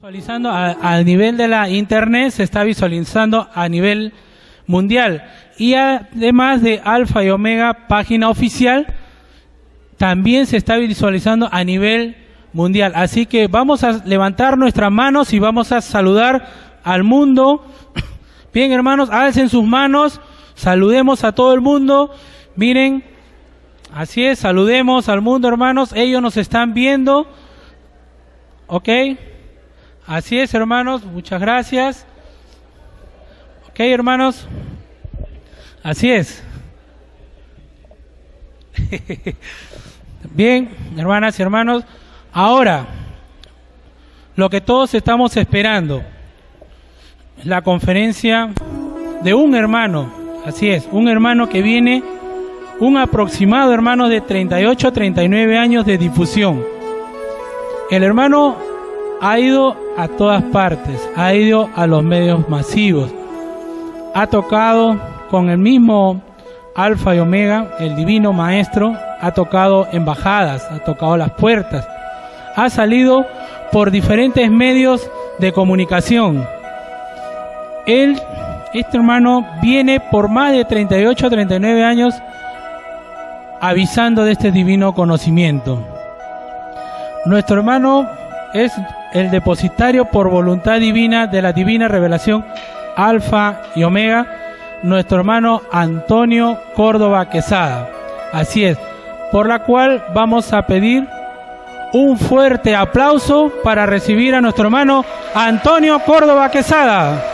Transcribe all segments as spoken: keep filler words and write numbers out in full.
Visualizando a, a nivel de la internet, se está visualizando a nivel mundial, y además de Alfa y Omega, página oficial, también se está visualizando a nivel mundial. Así que vamos a levantar nuestras manos y vamos a saludar al mundo. Bien, hermanos, alcen sus manos, saludemos a todo el mundo. Miren, así es, saludemos al mundo, hermanos, ellos nos están viendo. Ok, así es, hermanos, muchas gracias. Ok, hermanos, así es. Bien, hermanas y hermanos, ahora, lo que todos estamos esperando, la conferencia de un hermano, así es, un hermano que viene, un aproximado hermano de treinta y ocho a treinta y nueve años de difusión. El hermano ha ido a todas partes, ha ido a los medios masivos, ha tocado con el mismo Alfa y Omega, el divino maestro, ha tocado embajadas, ha tocado las puertas, ha salido por diferentes medios de comunicación. Él, este hermano, viene por más de treinta y ocho a treinta y nueve años avisando de este divino conocimiento. Nuestro hermano es el depositario por voluntad divina de la divina revelación Alfa y Omega, nuestro hermano Antonio Córdoba Quesada. Así es, por la cual vamos a pedir un fuerte aplauso para recibir a nuestro hermano Antonio Córdoba Quesada.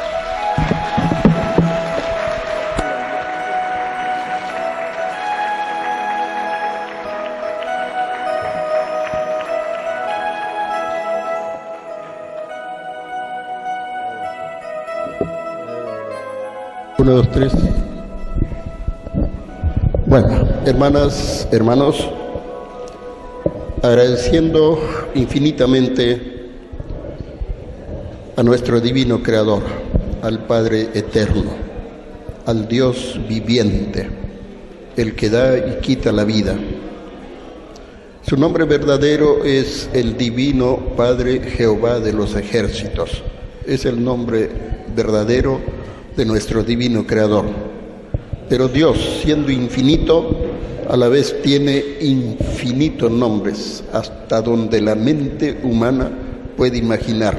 Uno, dos, tres. Bueno, hermanas, hermanos, agradeciendo infinitamente a nuestro divino Creador, al Padre eterno, al Dios viviente, el que da y quita la vida. Su nombre verdadero es el Divino Padre Jehová de los ejércitos. Es el nombre verdadero de nuestro divino Creador. Pero Dios, siendo infinito, a la vez tiene infinitos nombres, hasta donde la mente humana puede imaginar.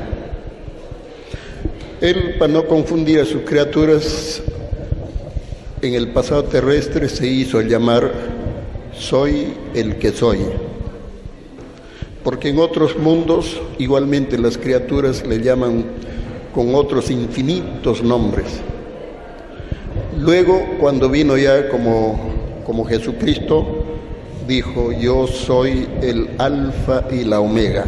Él, para no confundir a sus criaturas, en el pasado terrestre se hizo llamar Soy el que soy, porque en otros mundos igualmente las criaturas le llaman con otros infinitos nombres. Luego, cuando vino ya como, como Jesucristo, dijo: yo soy el Alfa y la Omega.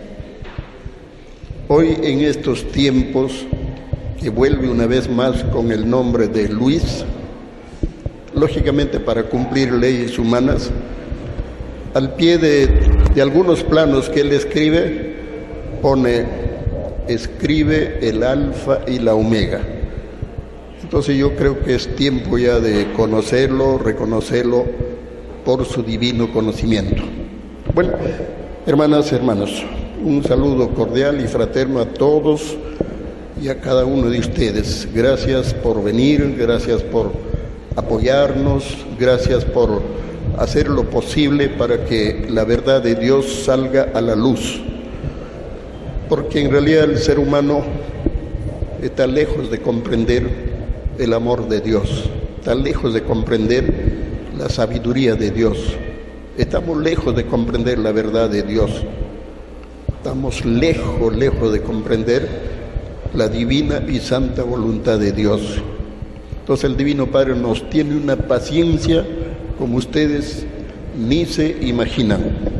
Hoy, en estos tiempos, que vuelve una vez más con el nombre de Luis, lógicamente para cumplir leyes humanas, al pie de, de algunos planos que él escribe, pone: escribe el Alfa y la Omega. Entonces yo creo que es tiempo ya de conocerlo, reconocerlo por su divino conocimiento. Bueno, hermanas y hermanos, un saludo cordial y fraterno a todos y a cada uno de ustedes. Gracias por venir, gracias por apoyarnos, gracias por hacer lo posible para que la verdad de Dios salga a la luz. Porque en realidad el ser humano está lejos de comprender el amor de Dios, está lejos de comprender la sabiduría de Dios, estamos lejos de comprender la verdad de Dios, estamos lejos, lejos de comprender la divina y santa voluntad de Dios. Entonces el Divino Padre nos tiene una paciencia como ustedes ni se imaginan.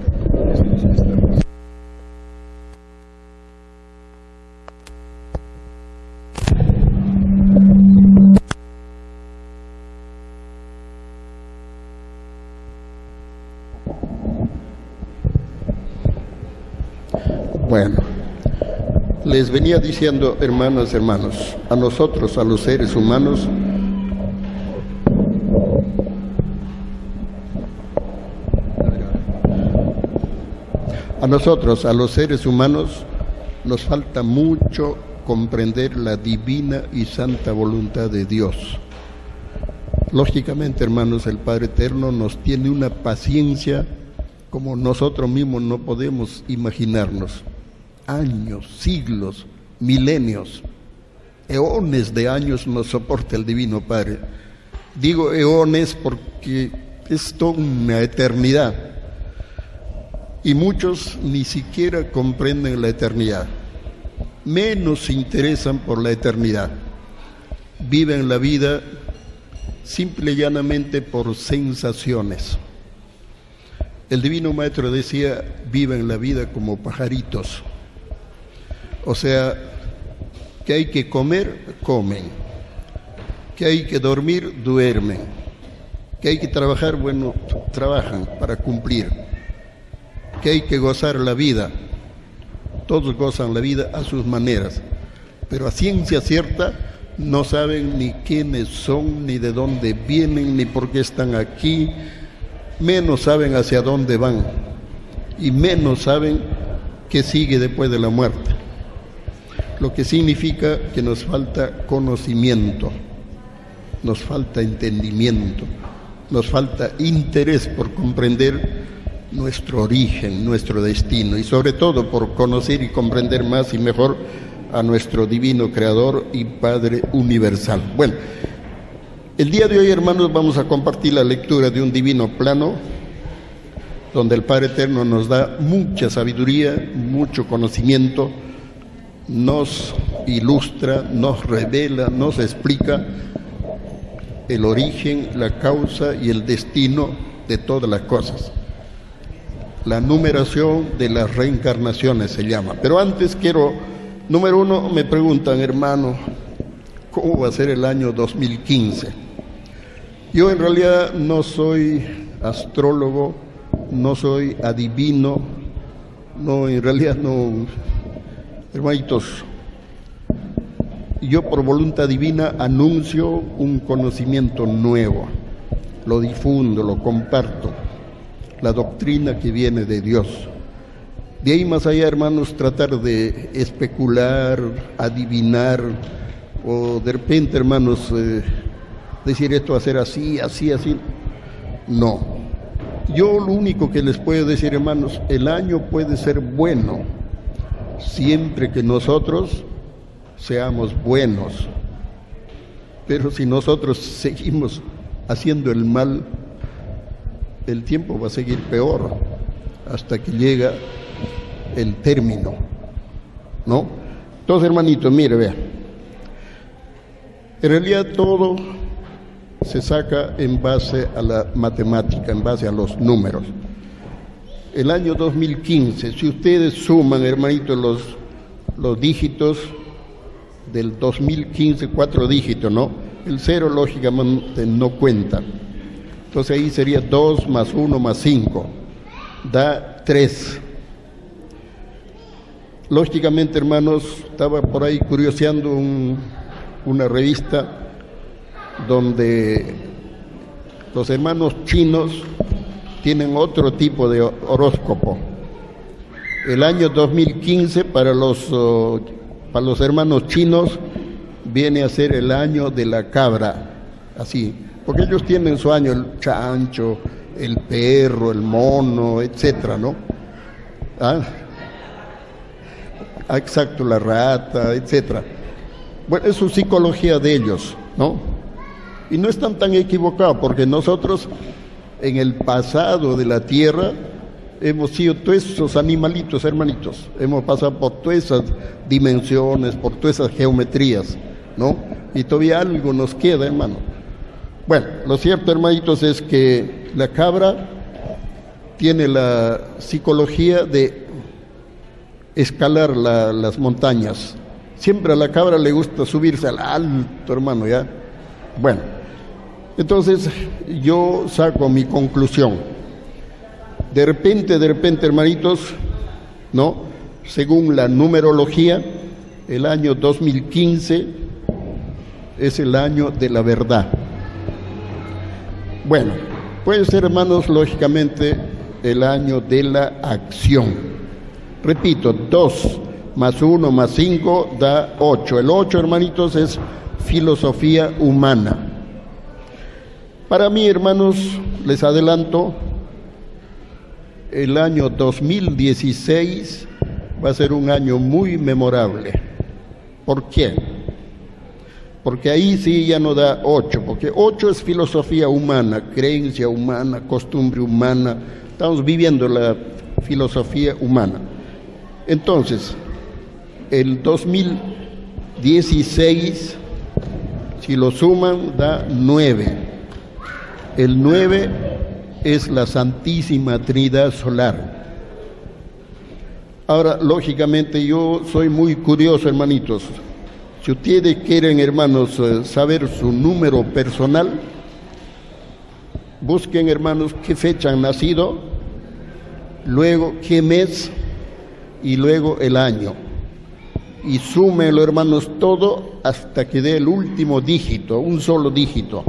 Bueno, les venía diciendo, hermanas, hermanos, a nosotros, a los seres humanos, a nosotros, a los seres humanos, nos falta mucho comprender la divina y santa voluntad de Dios. Lógicamente, hermanos, el Padre Eterno nos tiene una paciencia como nosotros mismos no podemos imaginarnos. Años, siglos, milenios, eones de años nos soporta el Divino Padre. Digo eones porque es toda una eternidad. Y muchos ni siquiera comprenden la eternidad, menos se interesan por la eternidad. Viven la vida simple y llanamente por sensaciones. El Divino Maestro decía, viven la vida como pajaritos. O sea, que hay que comer, comen. Que hay que dormir, duermen. Que hay que trabajar, bueno, trabajan para cumplir. Que hay que gozar la vida. Todos gozan la vida a sus maneras. Pero a ciencia cierta no saben ni quiénes son, ni de dónde vienen, ni por qué están aquí. Menos saben hacia dónde van. Y menos saben qué sigue después de la muerte. Lo que significa que nos falta conocimiento, nos falta entendimiento, nos falta interés por comprender nuestro origen, nuestro destino, y sobre todo por conocer y comprender más y mejor a nuestro divino Creador y Padre universal. Bueno, el día de hoy, hermanos, vamos a compartir la lectura de un divino plano, donde el Padre Eterno nos da mucha sabiduría, mucho conocimiento, nos ilustra, nos revela, nos explica el origen, la causa y el destino de todas las cosas. La numeración de las reencarnaciones se llama. Pero antes quiero, número uno, me preguntan, hermano, ¿cómo va a ser el año dos mil quince? Yo en realidad no soy astrólogo, no soy adivino, no, en realidad no, hermanitos, yo por voluntad divina anuncio un conocimiento nuevo, lo difundo, lo comparto, la doctrina que viene de Dios. De ahí más allá, hermanos, tratar de especular, adivinar, o de repente, hermanos, eh, decir esto va a ser así, así, así, no. Yo lo único que les puedo decir, hermanos, el año puede ser bueno, siempre que nosotros seamos buenos. Pero si nosotros seguimos haciendo el mal, el tiempo va a seguir peor hasta que llega el término, ¿no? Entonces, hermanito, mire, vea, en realidad todo se saca en base a la matemática, en base a los números. El año dos mil quince, si ustedes suman, hermanito, los, los dígitos del dos mil quince, cuatro dígitos, ¿no? El cero lógicamente no cuenta. Entonces ahí sería dos más uno más cinco, da tres. Lógicamente, hermanos, estaba por ahí curioseando un, una revista donde los hermanos chinos tienen otro tipo de horóscopo. El año dos mil quince para los, uh, para los hermanos chinos viene a ser el año de la cabra, así, porque ellos tienen su año, el chancho, el perro, el mono, etcétera, ¿no? ¿Ah? Exacto, la rata, etcétera. Bueno, es su psicología de ellos, ¿no? Y no están tan equivocados, porque nosotros en el pasado de la tierra hemos sido todos esos animalitos, hermanitos, hemos pasado por todas esas dimensiones, por todas esas geometrías, ¿no? Y todavía algo nos queda, hermano. Bueno, lo cierto, hermanitos, es que la cabra tiene la psicología de escalar la, las montañas. Siempre a la cabra le gusta subirse al alto, hermano, ¿ya? Bueno, entonces yo saco mi conclusión. De repente, de repente, hermanitos, ¿no? Según la numerología, el año dos mil quince es el año de la verdad. Bueno, puede ser, hermanos, lógicamente, el año de la acción. Repito, dos más uno más cinco da ocho. El ocho, hermanitos, es filosofía humana. Para mí, hermanos, les adelanto, el año dos mil dieciséis va a ser un año muy memorable. ¿Por qué? Porque ahí sí ya no da ocho, porque ocho es filosofía humana, creencia humana, costumbre humana. Estamos viviendo la filosofía humana. Entonces, el dos mil dieciséis, si lo suman, da nueve. El nueve es la Santísima Trinidad Solar. Ahora, lógicamente, yo soy muy curioso, hermanitos. Si ustedes quieren, hermanos, saber su número personal, busquen, hermanos, qué fecha han nacido, luego qué mes y luego el año. Y súmenlo, hermanos, todo hasta que dé el último dígito, un solo dígito.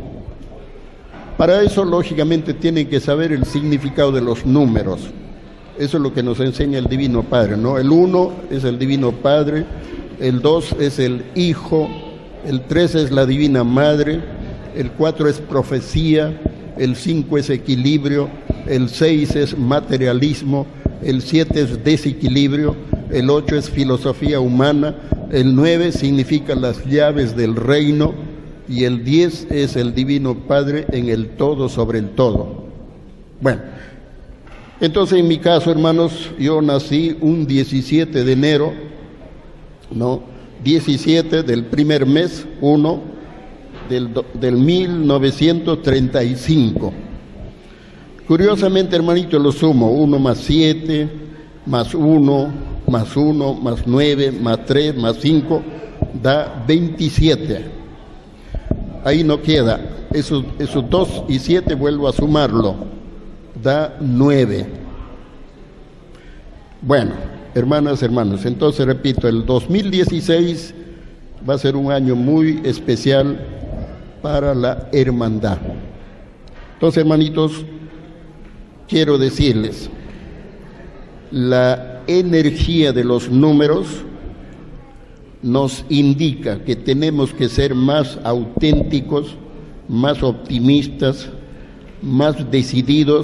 Para eso, lógicamente, tienen que saber el significado de los números. Eso es lo que nos enseña el Divino Padre, ¿no? El uno es el Divino Padre, el dos es el Hijo, el tres es la Divina Madre, el cuatro es profecía, el cinco es equilibrio, el seis es materialismo, el siete es desequilibrio, el ocho es filosofía humana, el nueve significa las llaves del reino y el diez es el Divino Padre en el todo sobre el todo. Bueno, entonces en mi caso, hermanos, yo nací un diecisiete de enero, ¿no? diecisiete del primer mes, uno, del, del mil novecientos treinta y cinco. Curiosamente, hermanito, lo sumo, uno más siete, más uno, más uno, más nueve, más tres, más cinco, da veintisiete. Ahí no queda, esos, esos dos y siete vuelvo a sumarlo, da nueve. Bueno, hermanas, hermanos, entonces repito, el dos mil dieciséis va a ser un año muy especial para la hermandad. Entonces, hermanitos, quiero decirles, la energía de los números nos indica que tenemos que ser más auténticos, más optimistas, más decididos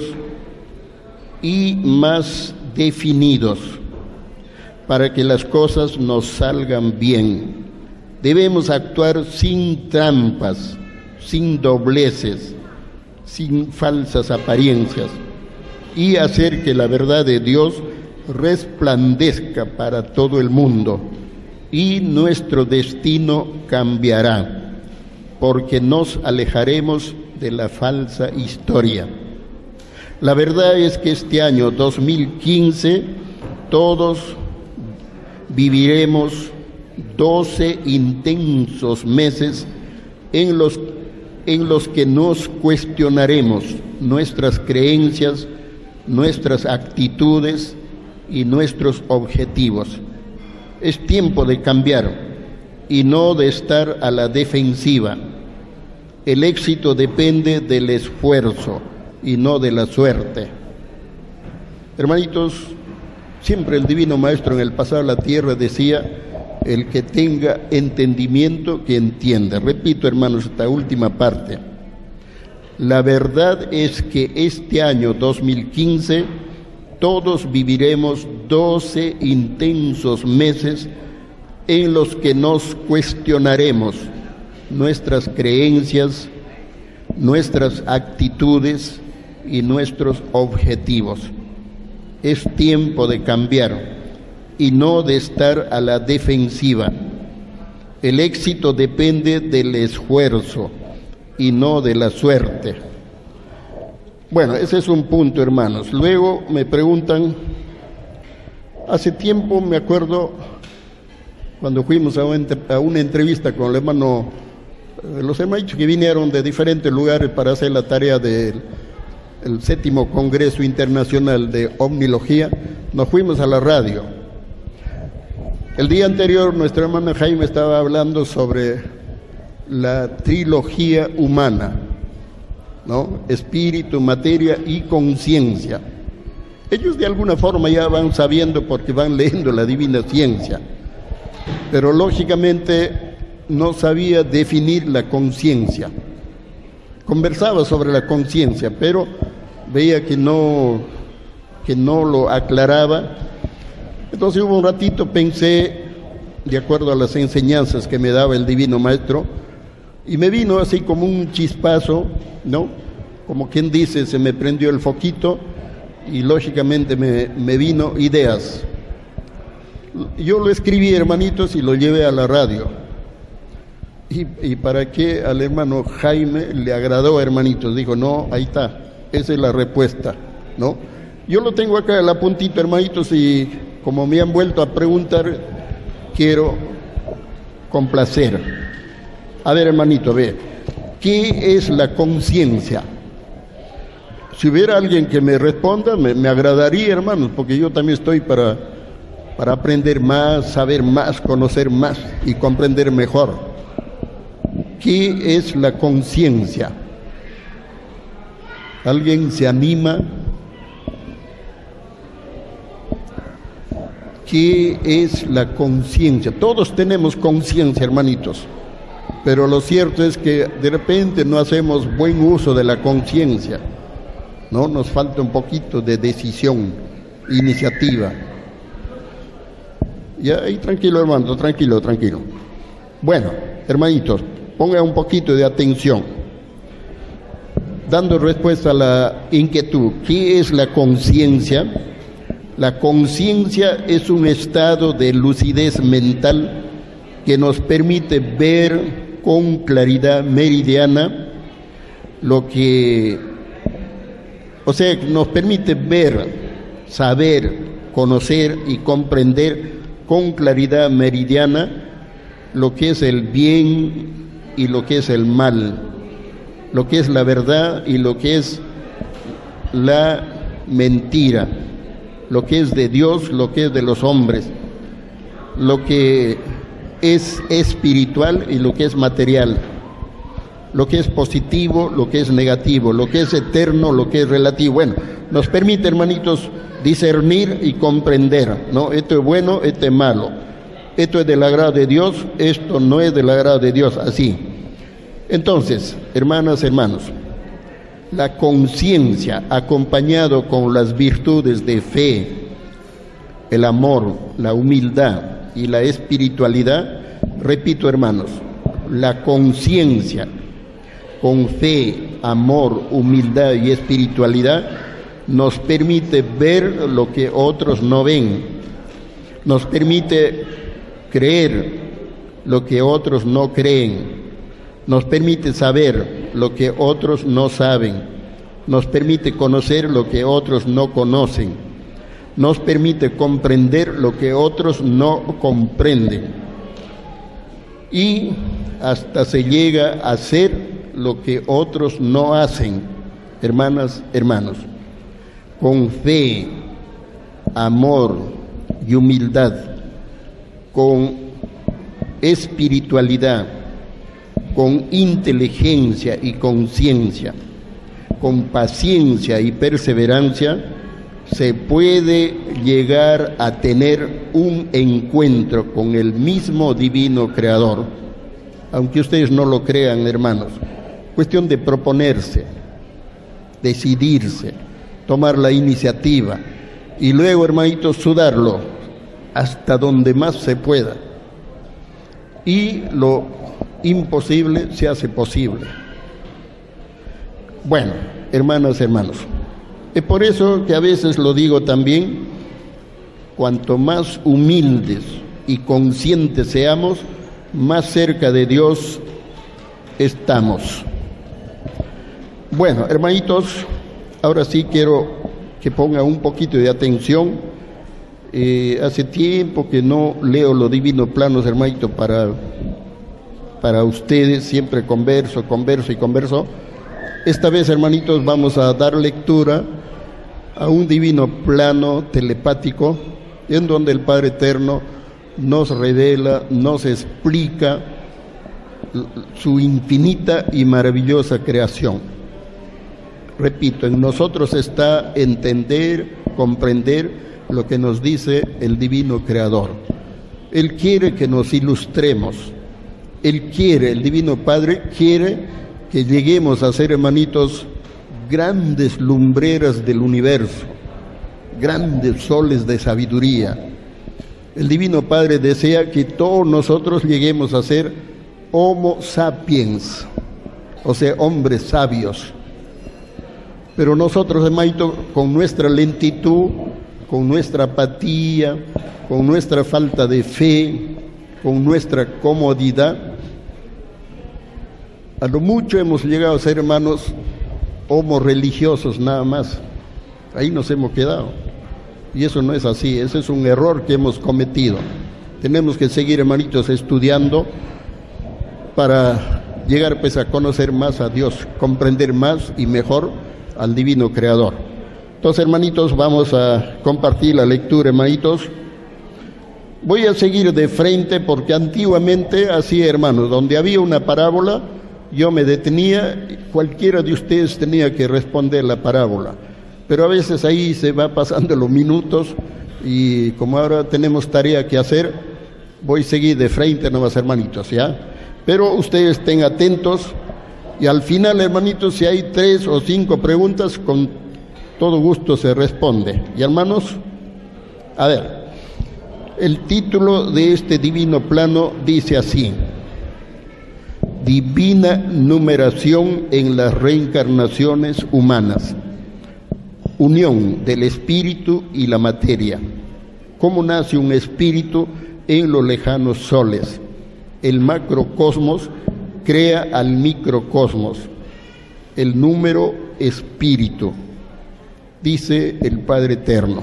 y más definidos para que las cosas nos salgan bien. Debemos actuar sin trampas, sin dobleces, sin falsas apariencias y hacer que la verdad de Dios resplandezca para todo el mundo y nuestro destino cambiará porque nos alejaremos de la falsa historia. La verdad es que este año dos mil quince todos viviremos doce intensos meses en los, en los que nos cuestionaremos nuestras creencias, nuestras actitudes y nuestros objetivos. Es tiempo de cambiar y no de estar a la defensiva. El éxito depende del esfuerzo y no de la suerte. Hermanitos, siempre el Divino Maestro en el pasado de la tierra decía, el que tenga entendimiento, que entienda. Repito, hermanos, esta última parte. La verdad es que este año dos mil quince todos viviremos doce intensos meses en los que nos cuestionaremos nuestras creencias, nuestras actitudes y nuestros objetivos. Es tiempo de cambiar y no de estar a la defensiva. El éxito depende del esfuerzo y no de la suerte. Bueno, ese es un punto, hermanos. Luego me preguntan, hace tiempo me acuerdo cuando fuimos a una entrevista con el hermano, los hermanos que vinieron de diferentes lugares para hacer la tarea del el séptimo Congreso Internacional de Omnilogía, nos fuimos a la radio. El día anterior nuestra hermana Jaime estaba hablando sobre la trilogía humana, ¿no? Espíritu, materia y conciencia. Ellos de alguna forma ya van sabiendo porque van leyendo la Divina Ciencia, pero lógicamente no sabía definir la conciencia. Conversaba sobre la conciencia, pero veía que no, que no lo aclaraba. Entonces hubo un ratito, pensé, de acuerdo a las enseñanzas que me daba el Divino Maestro, y me vino así como un chispazo, ¿no? Como quien dice, se me prendió el foquito, y lógicamente me, me vino ideas. Yo lo escribí, hermanitos, y lo llevé a la radio. Y, y para qué al hermano Jaime le agradó, hermanitos, dijo, no, ahí está, esa es la respuesta, ¿no? Yo lo tengo acá en la puntita, hermanitos, y como me han vuelto a preguntar, quiero complacer. A ver, hermanito, ve, ¿qué es la conciencia? Si hubiera alguien que me responda, me, me agradaría, hermanos, porque yo también estoy para, para aprender más, saber más, conocer más y comprender mejor. ¿Qué es la conciencia? ¿Alguien se anima? ¿Qué es la conciencia? Todos tenemos conciencia, hermanitos, pero lo cierto es que de repente no hacemos buen uso de la conciencia, ¿no? Nos falta un poquito de decisión, iniciativa. Ya, ahí tranquilo, hermano, tranquilo, tranquilo. Bueno, hermanitos, ponga un poquito de atención. Dando respuesta a la inquietud, ¿qué es la conciencia? La conciencia es un estado de lucidez mental que nos permite ver con claridad meridiana lo que, o sea, nos permite ver, saber, conocer y comprender con claridad meridiana lo que es el bien y lo que es el mal, lo que es la verdad y lo que es la mentira, lo que es de Dios, lo que es de los hombres, lo que es espiritual y lo que es material, lo que es positivo, lo que es negativo, lo que es eterno, lo que es relativo. Bueno, nos permite, hermanitos, discernir y comprender, ¿no? Esto es bueno, esto es malo, esto es del agrado de Dios, esto no es del agrado de Dios, así. Entonces, hermanas, hermanos, la conciencia, acompañado con las virtudes de fe, el amor, la humildad y la espiritualidad, repito, hermanos, la conciencia con fe, amor, humildad y espiritualidad nos permite ver lo que otros no ven, nos permite creer lo que otros no creen, nos permite saber lo que otros no saben, nos permite conocer lo que otros no conocen, nos permite comprender lo que otros no comprenden y hasta se llega a hacer lo que otros no hacen. Hermanas, hermanos, con fe, amor y humildad, con espiritualidad, con inteligencia y conciencia, con paciencia y perseverancia, se puede llegar a tener un encuentro con el mismo divino creador, aunque ustedes no lo crean, hermanos. Cuestión de proponerse, decidirse, tomar la iniciativa y luego, hermanitos, sudarlo hasta donde más se pueda. Y lo imposible se hace posible. Bueno, hermanas, hermanos, es por eso que a veces lo digo también, cuanto más humildes y conscientes seamos, más cerca de Dios estamos. Bueno, hermanitos, ahora sí quiero que ponga un poquito de atención. Eh, hace tiempo que no leo los divinos planos, hermanito, para, para ustedes, siempre converso, converso y converso. Esta vez, hermanitos, vamos a dar lectura a un divino plano telepático en donde el Padre Eterno nos revela, nos explica su infinita y maravillosa creación. Repito, en nosotros está entender, comprender lo que nos dice el Divino Creador. Él quiere que nos ilustremos. Él quiere, el Divino Padre quiere que lleguemos a ser, hermanitos, grandes lumbreras del universo, grandes soles de sabiduría. El Divino Padre desea que todos nosotros lleguemos a ser Homo sapiens, o sea, hombres sabios. Pero nosotros, hermanito, con nuestra lentitud, con nuestra apatía, con nuestra falta de fe, con nuestra comodidad, a lo mucho hemos llegado a ser, hermanos, homo religiosos nada más. Ahí nos hemos quedado. Y eso no es así, ese es un error que hemos cometido. Tenemos que seguir, hermanitos, estudiando para llegar pues a conocer más a Dios, comprender más y mejor al Divino Creador. Entonces, hermanitos, vamos a compartir la lectura, hermanitos. Voy a seguir de frente porque antiguamente así, hermanos, donde había una parábola, yo me detenía, cualquiera de ustedes tenía que responder la parábola. Pero a veces ahí se va pasando los minutos y como ahora tenemos tarea que hacer, voy a seguir de frente nomás, hermanitos, ¿ya? Pero ustedes estén atentos y al final, hermanitos, si hay tres o cinco preguntas, con todo gusto se responde. ¿Y hermanos? A ver, el título de este divino plano dice así: Divina numeración en las reencarnaciones humanas. Unión del espíritu y la materia. ¿Cómo nace un espíritu en los lejanos soles? El macrocosmos crea al microcosmos. El número espíritu. Dice el Padre Eterno: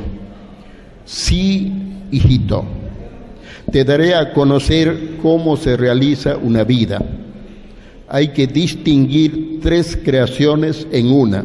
sí, hijito, te daré a conocer cómo se realiza una vida. Hay que distinguir tres creaciones en una.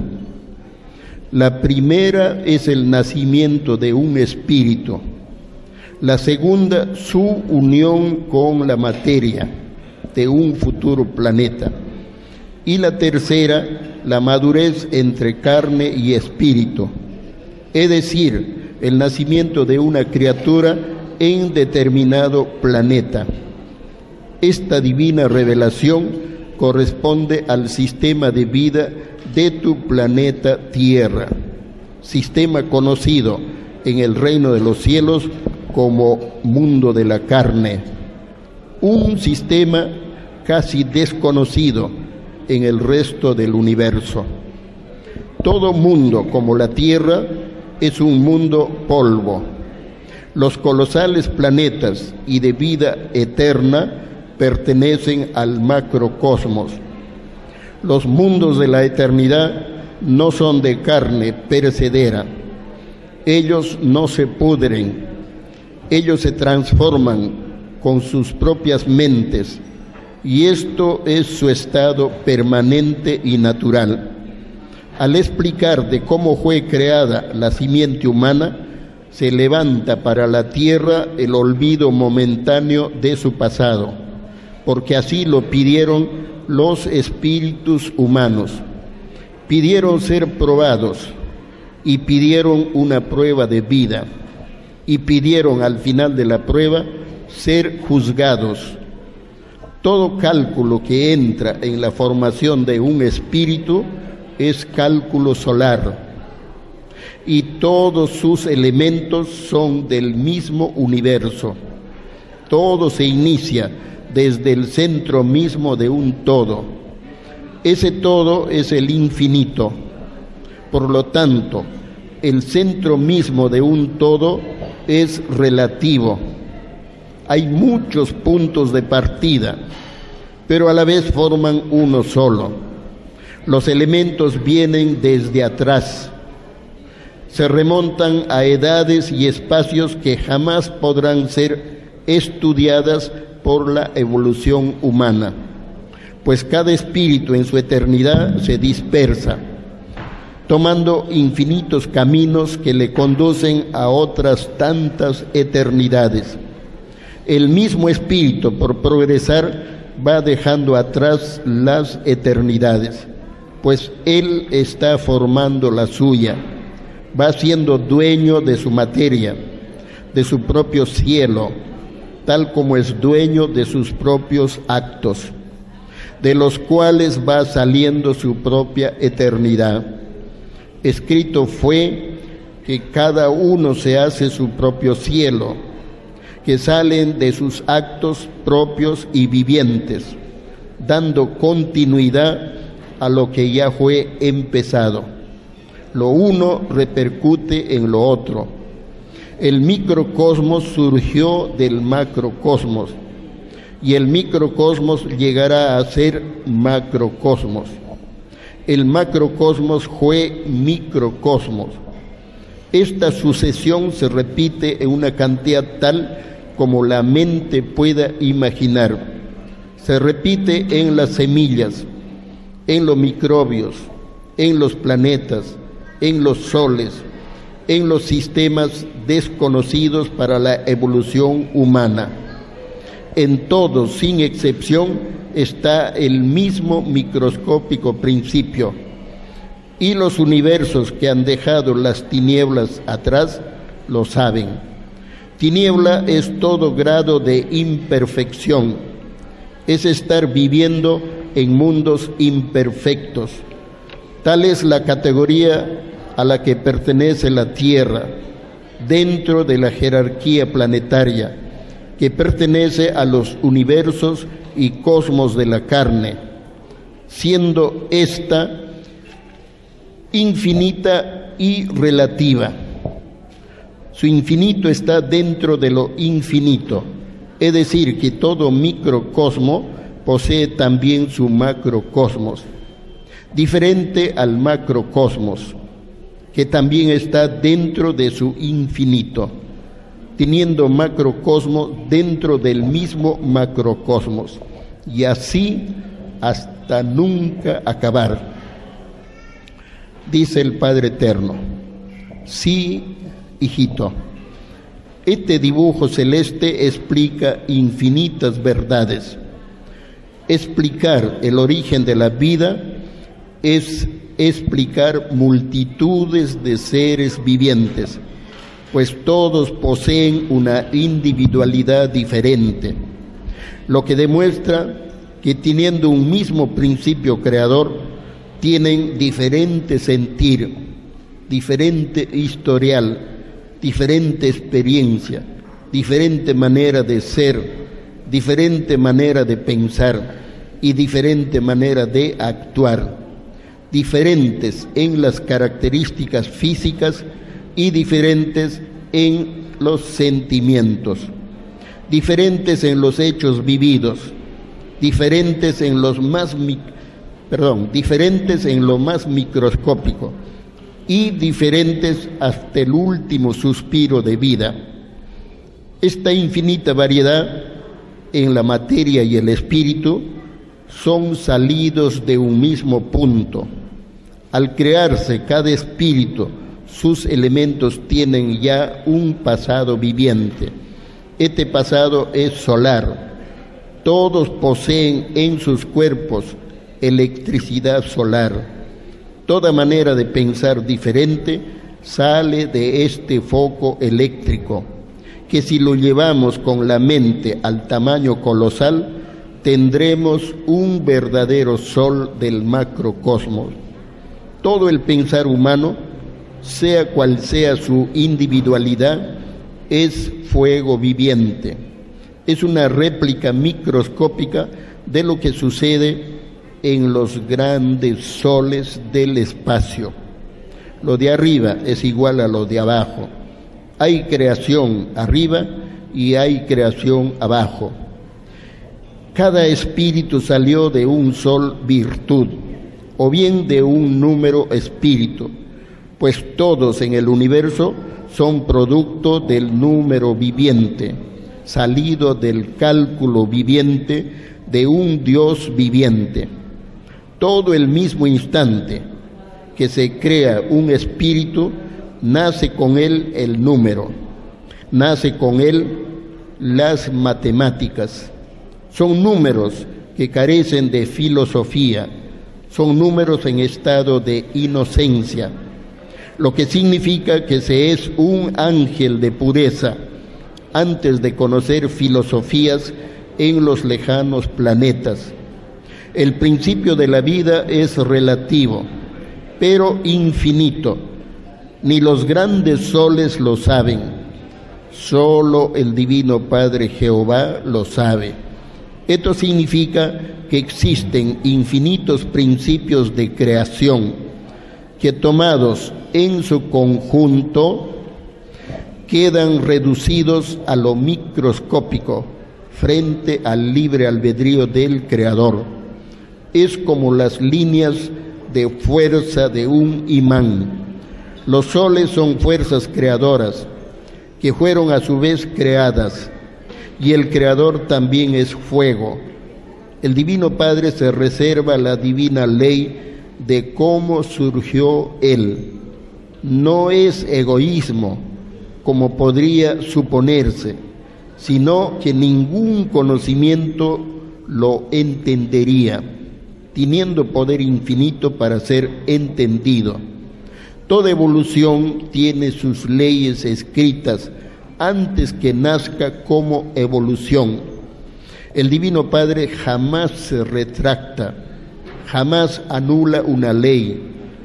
La primera es el nacimiento de un espíritu. La segunda, su unión con la materia de un futuro planeta. Y la tercera, la madurez entre carne y espíritu. Es decir, el nacimiento de una criatura en determinado planeta. Esta divina revelación corresponde al sistema de vida de tu planeta Tierra, sistema conocido en el reino de los cielos como mundo de la carne, un sistema casi desconocido en el resto del universo. Todo mundo, como la Tierra, es un mundo polvo. Los colosales planetas y de vida eterna pertenecen al macrocosmos. Los mundos de la eternidad no son de carne perecedera. Ellos no se pudren. Ellos se transforman con sus propias mentes, y esto es su estado permanente y natural. Al explicar de cómo fue creada la simiente humana, se levanta para la tierra el olvido momentáneo de su pasado, porque así lo pidieron los espíritus humanos. Pidieron ser probados y pidieron una prueba de vida y pidieron al final de la prueba ser juzgados. Todo cálculo que entra en la formación de un espíritu es cálculo solar, y todos sus elementos son del mismo universo. Todo se inicia desde el centro mismo de un todo. Ese todo es el infinito. Por lo tanto, el centro mismo de un todo es relativo. Hay muchos puntos de partida, pero a la vez forman uno solo. Los elementos vienen desde atrás. Se remontan a edades y espacios que jamás podrán ser estudiadas por la evolución humana, pues cada espíritu en su eternidad se dispersa, tomando infinitos caminos que le conducen a otras tantas eternidades. El mismo espíritu, por progresar, va dejando atrás las eternidades, pues él está formando la suya, va siendo dueño de su materia, de su propio cielo, tal como es dueño de sus propios actos, de los cuales va saliendo su propia eternidad. Escrito fue que cada uno se hace su propio cielo, que salen de sus actos propios y vivientes, dando continuidad a lo que ya fue empezado. Lo uno repercute en lo otro. El microcosmos surgió del macrocosmos, y el microcosmos llegará a ser macrocosmos. El macrocosmos fue microcosmos. Esta sucesión se repite en una cantidad tal como la mente pueda imaginar. Se repite en las semillas, en los microbios, en los planetas, en los soles, en los sistemas desconocidos para la evolución humana. En todos, sin excepción, está el mismo microscópico principio, y los universos que han dejado las tinieblas atrás lo saben. Tiniebla es todo grado de imperfección, es estar viviendo en mundos imperfectos. Tal es la categoría a la que pertenece la Tierra dentro de la jerarquía planetaria, que pertenece a los universos y cosmos de la carne, siendo esta infinita y relativa. Su infinito está dentro de lo infinito, es decir, que todo microcosmo posee también su macrocosmos, diferente al macrocosmos, que también está dentro de su infinito, teniendo macrocosmos dentro del mismo macrocosmos, y así hasta nunca acabar. Dice el Padre Eterno: sí, hijito, este dibujo celeste explica infinitas verdades. Explicar el origen de la vida es explicar multitudes de seres vivientes, pues todos poseen una individualidad diferente, lo que demuestra que teniendo un mismo principio creador, tienen diferente sentir, diferente historial, diferente experiencia, diferente manera de ser, diferente manera de pensar y diferente manera de actuar, diferentes en las características físicas y diferentes en los sentimientos, diferentes en los hechos vividos, diferentes en los más perdón, diferentes en lo más microscópico y diferentes hasta el último suspiro de vida. Esta infinita variedad en la materia y el espíritu son salidos de un mismo punto. Al crearse cada espíritu, sus elementos tienen ya un pasado viviente. Este pasado es solar. Todos poseen en sus cuerpos electricidad solar. Toda manera de pensar diferente sale de este foco eléctrico, que si lo llevamos con la mente al tamaño colosal, tendremos un verdadero sol del macrocosmos. Todo el pensar humano, sea cual sea su individualidad, es fuego viviente. Es una réplica microscópica de lo que sucede en los grandes soles del espacio. Lo de arriba es igual a lo de abajo. Hay creación arriba y hay creación abajo. Cada espíritu salió de un sol virtud, o bien de un número espíritu, pues todos en el universo son producto del número viviente, salido del cálculo viviente de un Dios viviente. Todo el mismo instante que se crea un espíritu, nace con él el número, nace con él las matemáticas. Son números que carecen de filosofía, son números en estado de inocencia. lo que significa que se es un ángel de pureza antes de conocer filosofías en los lejanos planetas. El principio de la vida es relativo, pero infinito. Ni los grandes soles lo saben, solo el Divino Padre Jehová lo sabe. Esto significa que existen infinitos principios de creación que, tomados en su conjunto, quedan reducidos a lo microscópico frente al libre albedrío del Creador. Es como las líneas de fuerza de un imán. Los soles son fuerzas creadoras que fueron a su vez creadas, y el Creador también es fuego. El Divino Padre se reserva la divina ley de cómo surgió Él. No es egoísmo, como podría suponerse, sino que ningún conocimiento lo entendería, teniendo poder infinito para ser entendido. Toda evolución tiene sus leyes escritas antes que nazca como evolución. El Divino Padre jamás se retracta, jamás anula una ley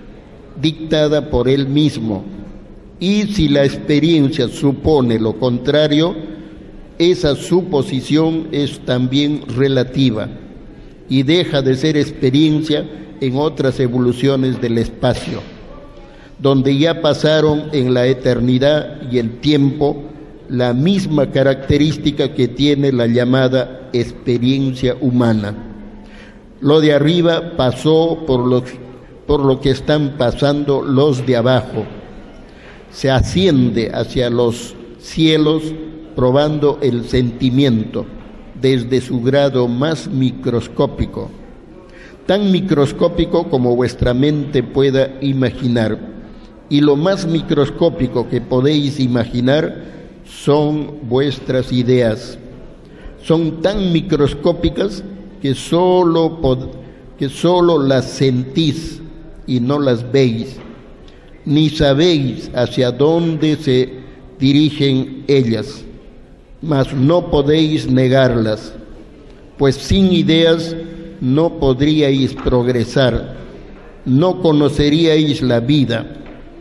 dictada por Él mismo, y si la experiencia supone lo contrario, esa suposición es también relativa y deja de ser experiencia en otras evoluciones del espacio, donde ya pasaron en la eternidad y el tiempo la misma característica que tiene la llamada experiencia humana. Lo de arriba pasó por lo, por lo que están pasando los de abajo. Se asciende hacia los cielos probando el sentimiento desde su grado más microscópico, tan microscópico como vuestra mente pueda imaginar. Y lo más microscópico que podéis imaginar son vuestras ideas. Son tan microscópicas que solo, pod- que solo las sentís y no las veis, ni sabéis hacia dónde se dirigen ellas, mas no podéis negarlas, pues sin ideas no podríais progresar, no conoceríais la vida.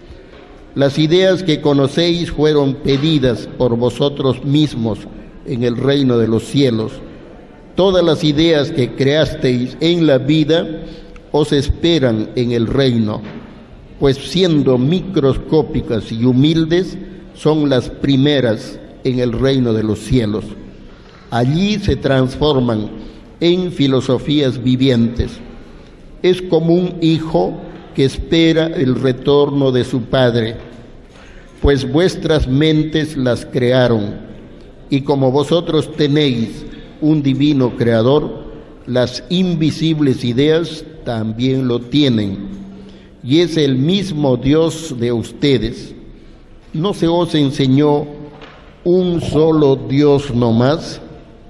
Las ideas que conocéis fueron pedidas por vosotros mismos en el reino de los cielos. Todas las ideas que creasteis en la vida os esperan en el reino, pues siendo microscópicas y humildes, son las primeras en el reino de los cielos. Allí se transforman en filosofías vivientes. Es como un hijo que espera el retorno de su Padre, pues vuestras mentes las crearon, y como vosotros tenéis un divino creador, las invisibles ideas también lo tienen, y es el mismo Dios de ustedes. ¿No se os enseñó un solo Dios nomás?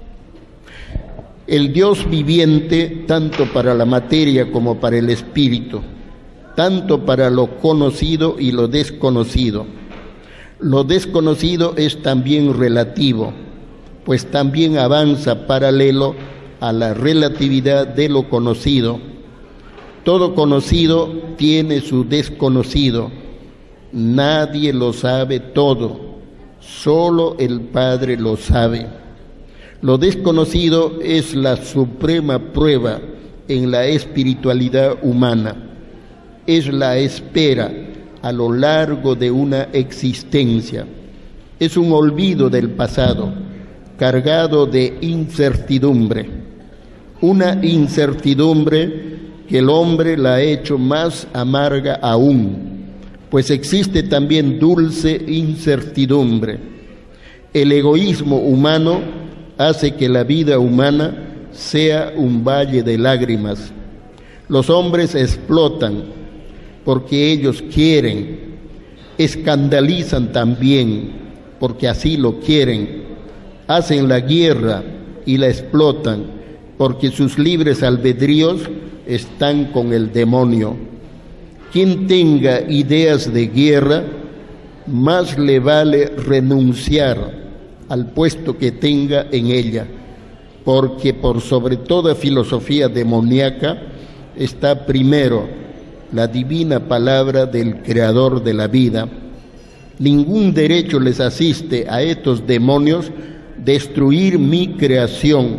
El Dios viviente, tanto para la materia como para el espíritu, tanto para lo conocido y lo desconocido. Lo desconocido es también relativo, pues también avanza paralelo a la relatividad de lo conocido. Todo conocido tiene su desconocido. Nadie lo sabe todo, solo el Padre lo sabe. Lo desconocido es la suprema prueba en la espiritualidad humana. Es la espera a lo largo de una existencia. Es un olvido del pasado, cargado de incertidumbre. Una incertidumbre que el hombre la ha hecho más amarga aún, pues existe también dulce incertidumbre. El egoísmo humano hace que la vida humana sea un valle de lágrimas. Los hombres explotan porque ellos quieren, escandalizan también porque así lo quieren, hacen la guerra y la explotan porque sus libres albedríos están con el demonio. Quien tenga ideas de guerra, más le vale renunciar al puesto que tenga en ella, porque por sobre toda filosofía demoníaca está primero la divina palabra del Creador de la vida. Ningún derecho les asiste a estos demonios destruir mi creación.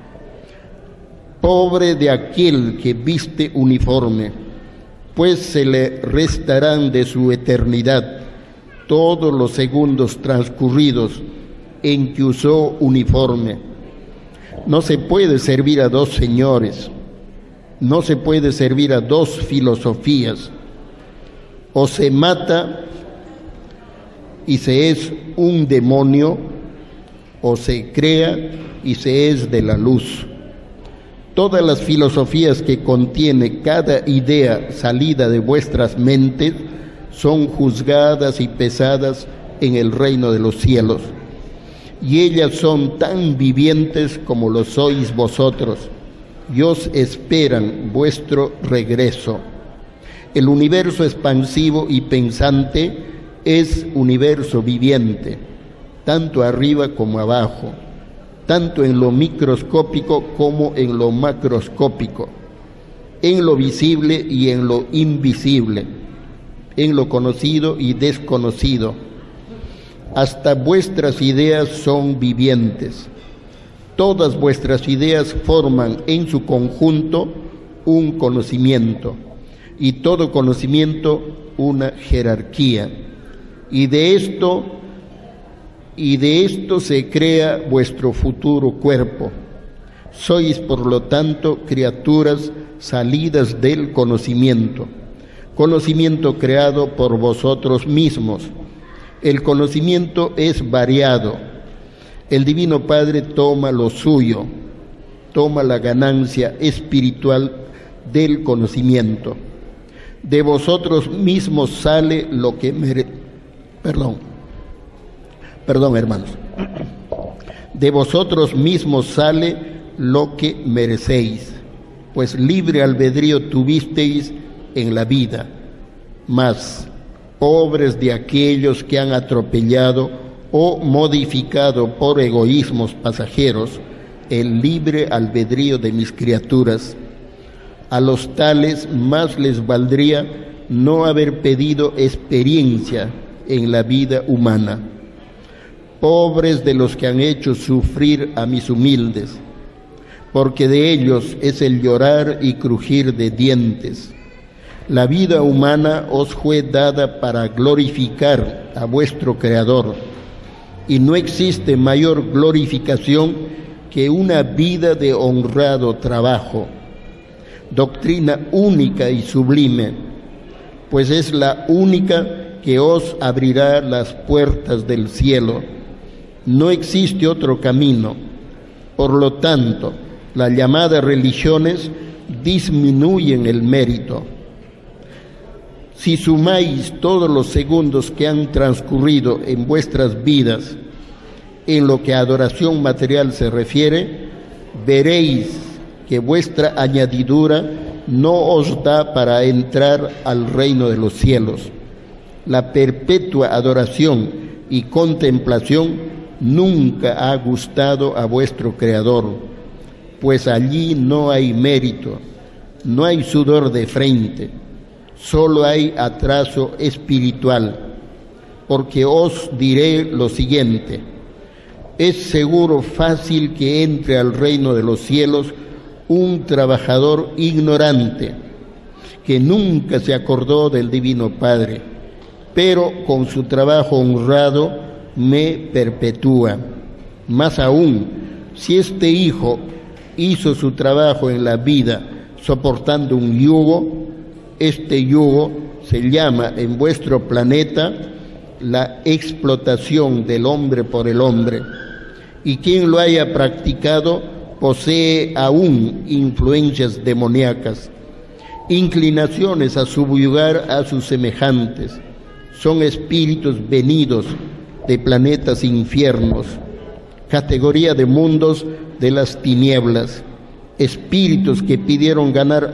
Pobre de aquel que viste uniforme, pues se le restarán de su eternidad todos los segundos transcurridos en que usó uniforme. No se puede servir a dos señores, no se puede servir a dos filosofías. O se mata y se es un demonio, o se crea y se es de la luz. Todas las filosofías que contiene cada idea salida de vuestras mentes son juzgadas y pesadas en el reino de los cielos, y ellas son tan vivientes como lo sois vosotros, y os esperan vuestro regreso. El universo expansivo y pensante es universo viviente, tanto arriba como abajo, tanto en lo microscópico como en lo macroscópico, en lo visible y en lo invisible, en lo conocido y desconocido. Hasta vuestras ideas son vivientes. Todas vuestras ideas forman en su conjunto un conocimiento, y todo conocimiento una jerarquía. Y de esto, y de esto se crea vuestro futuro cuerpo. Sois, por lo tanto, criaturas salidas del conocimiento, conocimiento creado por vosotros mismos. El conocimiento es variado. El Divino Padre toma lo suyo, toma la ganancia espiritual del conocimiento. De vosotros mismos sale lo que mere... Perdón, perdón hermanos. De vosotros mismos sale lo que merecéis, pues libre albedrío tuvisteis en la vida, mas pobres de aquellos que han atropellado o modificado por egoísmos pasajeros el libre albedrío de mis criaturas. A los tales más les valdría no haber pedido experiencia en la vida humana. Pobres de los que han hecho sufrir a mis humildes, porque de ellos es el llorar y crujir de dientes. La vida humana os fue dada para glorificar a vuestro Creador, y no existe mayor glorificación que una vida de honrado trabajo, doctrina única y sublime, pues es la única que os abrirá las puertas del cielo. No existe otro camino. Por lo tanto, las llamadas religiones disminuyen el mérito. Si sumáis todos los segundos que han transcurrido en vuestras vidas en lo que a adoración material se refiere, veréis que vuestra añadidura no os da para entrar al reino de los cielos. La perpetua adoración y contemplación nunca ha gustado a vuestro Creador, pues allí no hay mérito, no hay sudor de frente, solo hay atraso espiritual, porque os diré lo siguiente: es seguro fácil que entre al reino de los cielos un trabajador ignorante, que nunca se acordó del Divino Padre, pero con su trabajo honrado me perpetúa. Más aún, si este hijo hizo su trabajo en la vida soportando un yugo, este yugo se llama en vuestro planeta la explotación del hombre por el hombre, y quien lo haya practicado posee aún influencias demoníacas, inclinaciones a subyugar a sus semejantes. Son espíritus venidos de planetas infiernos, categoría de mundos de las tinieblas, espíritus que pidieron ganar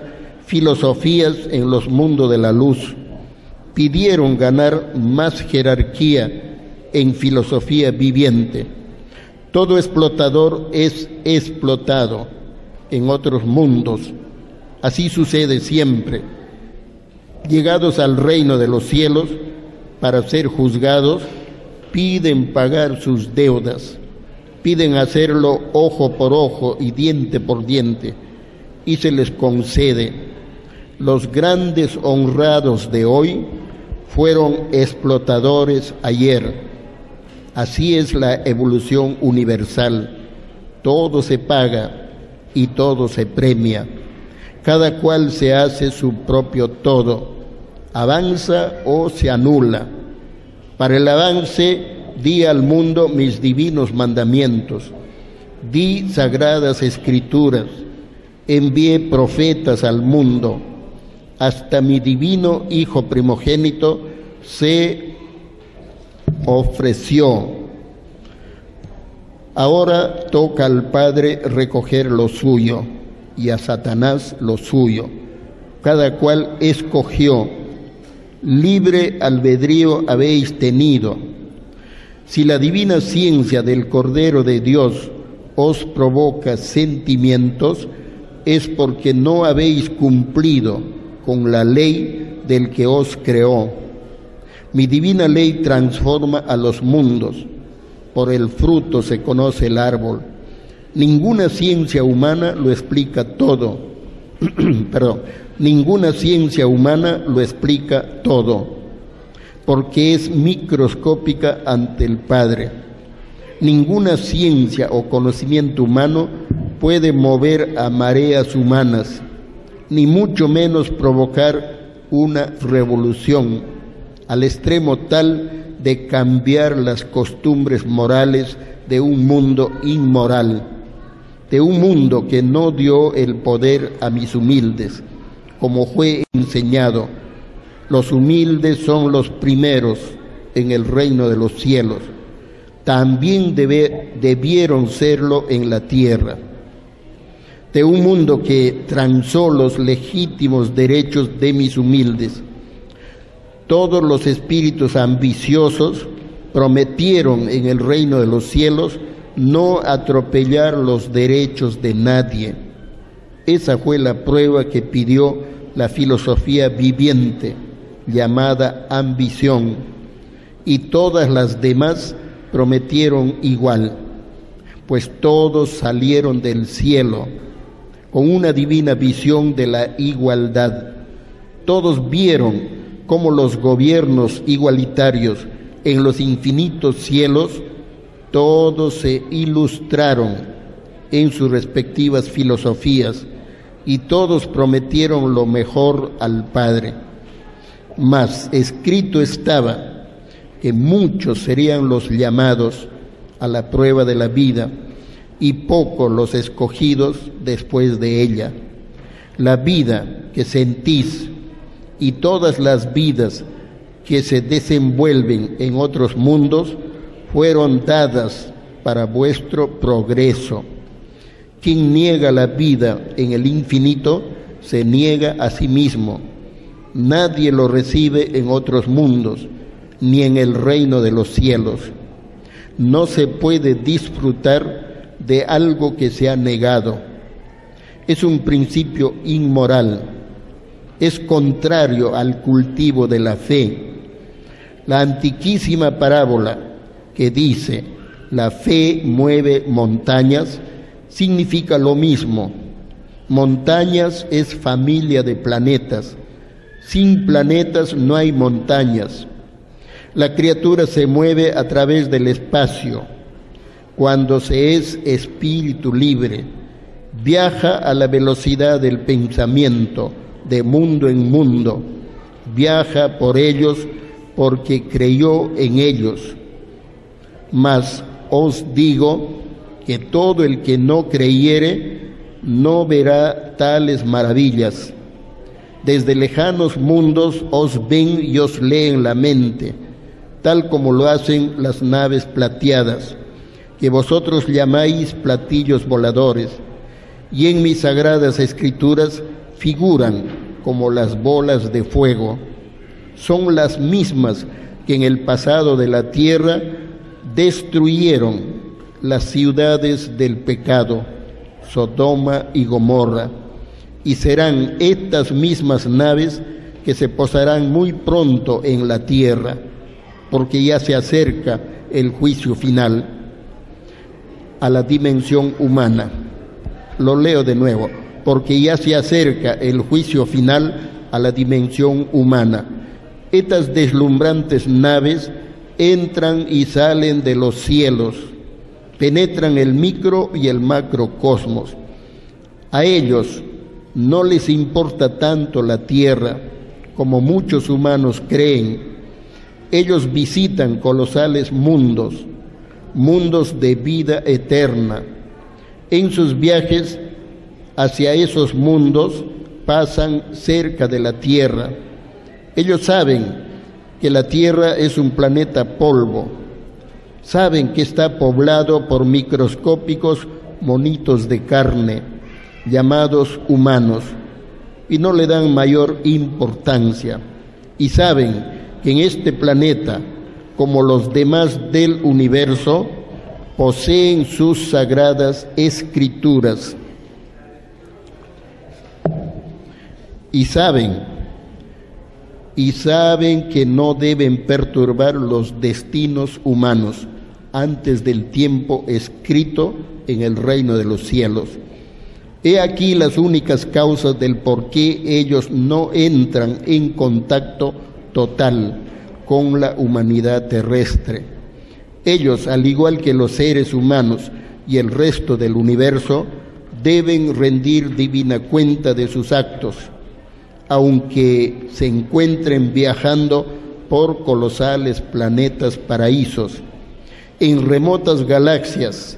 filosofías en los mundos de la luz, pidieron ganar más jerarquía en filosofía viviente. Todo explotador es explotado en otros mundos. Así sucede siempre. Llegados al reino de los cielos, para ser juzgados, piden pagar sus deudas, piden hacerlo ojo por ojo y diente por diente, y se les concede. Los grandes honrados de hoy fueron explotadores ayer. Así es la evolución universal. Todo se paga y todo se premia. Cada cual se hace su propio todo, avanza o se anula. Para el avance, di al mundo mis divinos mandamientos, di sagradas escrituras, envié profetas al mundo, hasta mi divino Hijo primogénito se ofreció. Ahora toca al Padre recoger lo suyo y a Satanás lo suyo. Cada cual escogió, libre albedrío habéis tenido. Si la divina ciencia del Cordero de Dios os provoca sentimientos, es porque no habéis cumplido con la ley del que os creó. Mi divina ley transforma a los mundos. Por el fruto se conoce el árbol. Ninguna ciencia humana lo explica todo. Perdón. Ninguna ciencia humana lo explica todo, porque es microscópica ante el Padre. Ninguna ciencia o conocimiento humano puede mover a mareas humanas, ni mucho menos provocar una revolución al extremo tal de cambiar las costumbres morales de un mundo inmoral, de un mundo que no dio el poder a mis humildes, como fue enseñado. Los humildes son los primeros en el reino de los cielos. También debe, debieron serlo en la tierra. De un mundo que transó los legítimos derechos de mis humildes. Todos los espíritus ambiciosos prometieron en el reino de los cielos no atropellar los derechos de nadie. Esa fue la prueba que pidió la filosofía viviente, llamada ambición, y todas las demás prometieron igual, pues todos salieron del cielo con una divina visión de la igualdad. Todos vieron cómo los gobiernos igualitarios en los infinitos cielos, todos se ilustraron en sus respectivas filosofías y todos prometieron lo mejor al Padre. Mas escrito estaba que muchos serían los llamados a la prueba de la vida y pocos los escogidos después de ella. La vida que sentís y todas las vidas que se desenvuelven en otros mundos fueron dadas para vuestro progreso. Quien niega la vida en el infinito se niega a sí mismo. Nadie lo recibe en otros mundos, ni en el reino de los cielos. No se puede disfrutar de algo que se ha negado. Es un principio inmoral. Es contrario al cultivo de la fe. La antiquísima parábola que dice, la fe mueve montañas, significa lo mismo. Montañas es familia de planetas. Sin planetas no hay montañas. La criatura se mueve a través del espacio. Cuando se es espíritu libre, viaja a la velocidad del pensamiento, de mundo en mundo. Viaja por ellos porque creyó en ellos. Mas os digo que todo el que no creyere no verá tales maravillas. Desde lejanos mundos os ven y os leen la mente, tal como lo hacen las naves plateadas, que vosotros llamáis platillos voladores, y en mis sagradas escrituras figuran como las bolas de fuego. Son las mismas que en el pasado de la tierra destruyeron las ciudades del pecado, Sodoma y Gomorra, y serán estas mismas naves que se posarán muy pronto en la tierra, porque ya se acerca el juicio final a la dimensión humana. Lo leo de nuevo, porque ya se acerca el juicio final a la dimensión humana. Estas deslumbrantes naves entran y salen de los cielos, penetran el micro y el macrocosmos. A ellos no les importa tanto la tierra como muchos humanos creen. Ellos visitan colosales mundos, mundos de vida eterna. En sus viajes hacia esos mundos pasan cerca de la tierra. Ellos saben que la tierra es un planeta polvo, saben que está poblado por microscópicos monitos de carne, llamados humanos, y no le dan mayor importancia, y saben que en este planeta, como los demás del universo, poseen sus sagradas escrituras, y saben y saben que no deben perturbar los destinos humanos antes del tiempo escrito en el reino de los cielos. He aquí las únicas causas del por qué ellos no entran en contacto total con la humanidad terrestre. Ellos, al igual que los seres humanos y el resto del universo, deben rendir divina cuenta de sus actos, aunque se encuentren viajando por colosales planetas paraísos, en remotas galaxias,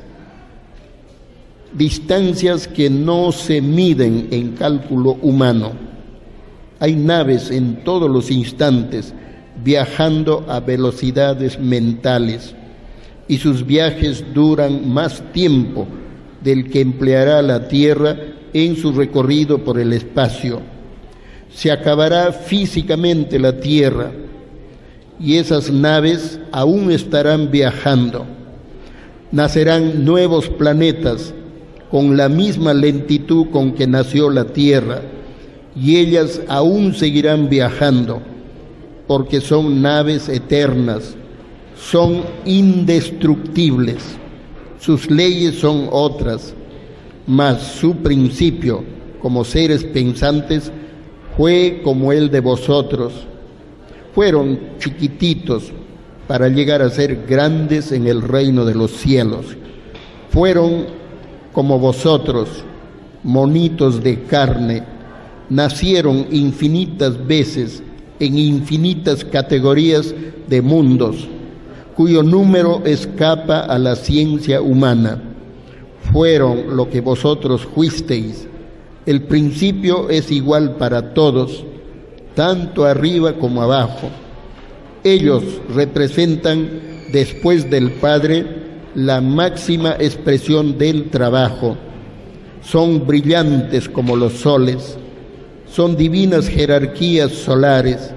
distancias que no se miden en cálculo humano. Hay naves en todos los instantes viajando a velocidades mentales, y sus viajes duran más tiempo del que empleará la Tierra en su recorrido por el espacio. Se acabará físicamente la Tierra y esas naves aún estarán viajando. Nacerán nuevos planetas con la misma lentitud con que nació la Tierra, y ellas aún seguirán viajando, porque son naves eternas, son indestructibles, sus leyes son otras, mas su principio, como seres pensantes, fue como el de vosotros. Fueron chiquititos para llegar a ser grandes en el reino de los cielos. Fueron como vosotros, monitos de carne, nacieron infinitas veces en infinitas categorías de mundos, cuyo número escapa a la ciencia humana. Fueron lo que vosotros fuisteis. El principio es igual para todos, tanto arriba como abajo. Ellos representan, después del Padre, la máxima expresión del trabajo. Son brillantes como los soles, son divinas jerarquías solares.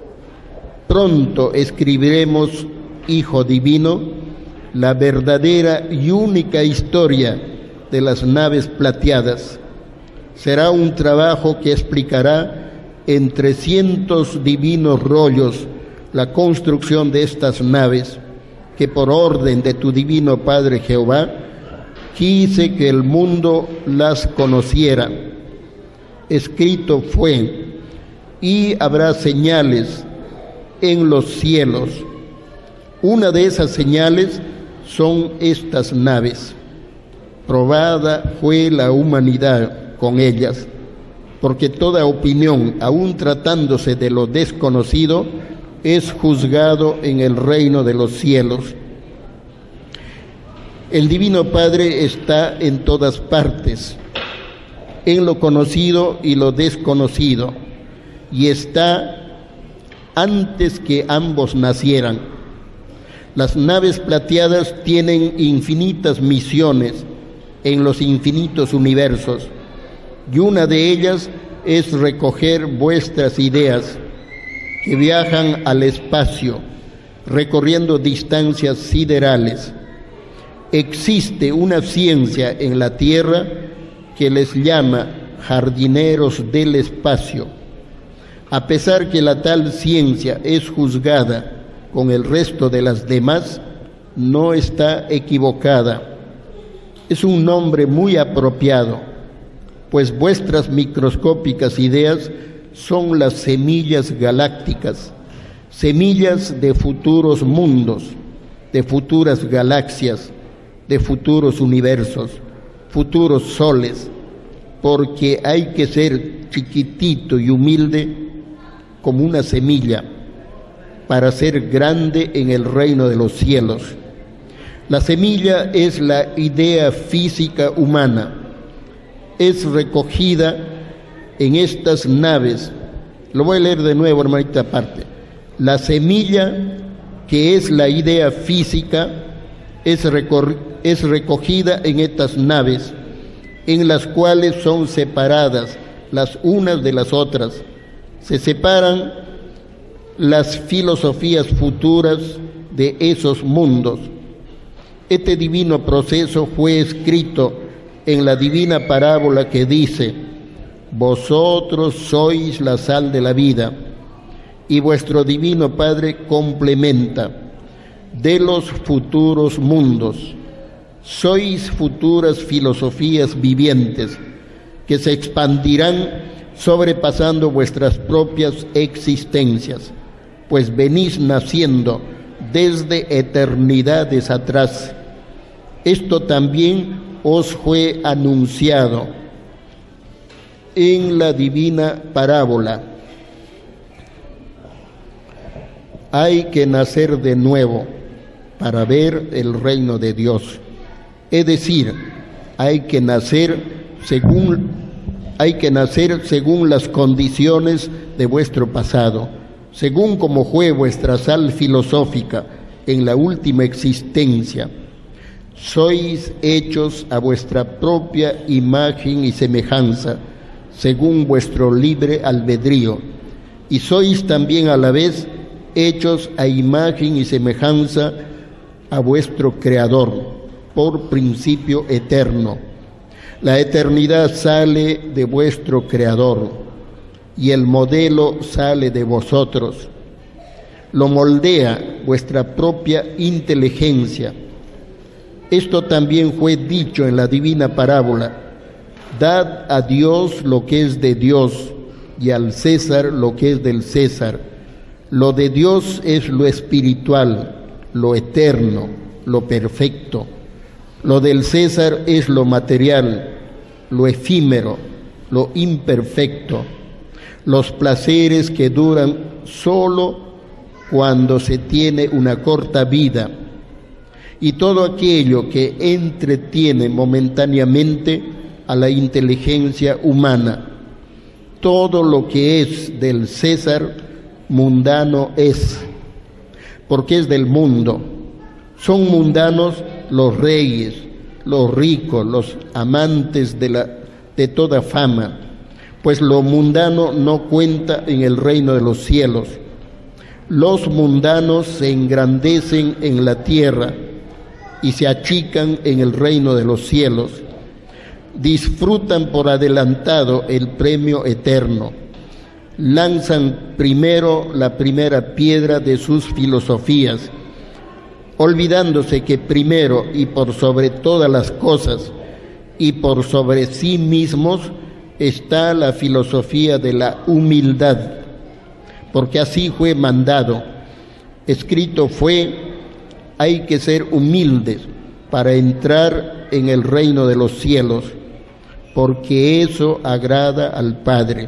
Pronto escribiremos, Hijo Divino, la verdadera y única historia de las naves plateadas. Será un trabajo que explicará en trescientos divinos rollos la construcción de estas naves, que por orden de tu divino Padre Jehová quise que el mundo las conociera. Escrito fue, y habrá señales en los cielos. Una de esas señales son estas naves. Probada fue la humanidad con ellas, porque toda opinión, aun tratándose de lo desconocido, es juzgado en el reino de los cielos. El Divino Padre está en todas partes, en lo conocido y lo desconocido, y está antes que ambos nacieran. Las naves plateadas tienen infinitas misiones en los infinitos universos, y una de ellas es recoger vuestras ideas que viajan al espacio, recorriendo distancias siderales. Existe una ciencia en la Tierra que les llama jardineros del espacio. A pesar que la tal ciencia es juzgada con el resto de las demás, no está equivocada. Es un nombre muy apropiado, pues vuestras microscópicas ideas son las semillas galácticas, semillas de futuros mundos, de futuras galaxias, de futuros universos, futuros soles, porque hay que ser chiquitito y humilde como una semilla para ser grande en el reino de los cielos. La semilla es la idea física humana, es recogida en estas naves. Lo voy a leer de nuevo, hermanita, aparte. La semilla, que es la idea física, es, recor- es recogida en estas naves, en las cuales son separadas las unas de las otras. Se separan las filosofías futuras de esos mundos. Este divino proceso fue escrito en la divina parábola que dice: vosotros sois la sal de la vida, y vuestro divino Padre complementa: de los futuros mundos. Sois futuras filosofías vivientes que se expandirán sobrepasando vuestras propias existencias, pues venís naciendo desde eternidades atrás. Esto también os fue anunciado en la divina parábola. Hay que nacer de nuevo para ver el reino de Dios. Es decir, hay que nacer según, hay que nacer según las condiciones de vuestro pasado, según como fue vuestra sal filosófica en la última existencia. Sois hechos a vuestra propia imagen y semejanza, según vuestro libre albedrío, y sois también a la vez hechos a imagen y semejanza a vuestro Creador, por principio eterno. La eternidad sale de vuestro Creador, y el modelo sale de vosotros. Lo moldea vuestra propia inteligencia. Esto también fue dicho en la divina parábola: dad a Dios lo que es de Dios, y al César lo que es del César. Lo de Dios es lo espiritual, lo eterno, lo perfecto. Lo del César es lo material, lo efímero, lo imperfecto, los placeres que duran solo cuando se tiene una corta vida, y todo aquello que entretiene momentáneamente a la inteligencia humana. Todo lo que es del César mundano es, porque es del mundo. Son mundanos los reyes, los ricos, los amantes de, la, de toda fama, pues lo mundano no cuenta en el reino de los cielos. Los mundanos se engrandecen en la tierra y se achican en el reino de los cielos. Disfrutan por adelantado el premio eterno. Lanzan primero la primera piedra de sus filosofías, olvidándose que primero y por sobre todas las cosas y por sobre sí mismos está la filosofía de la humildad, porque así fue mandado. Escrito fue: hay que ser humildes para entrar en el reino de los cielos, porque eso agrada al Padre.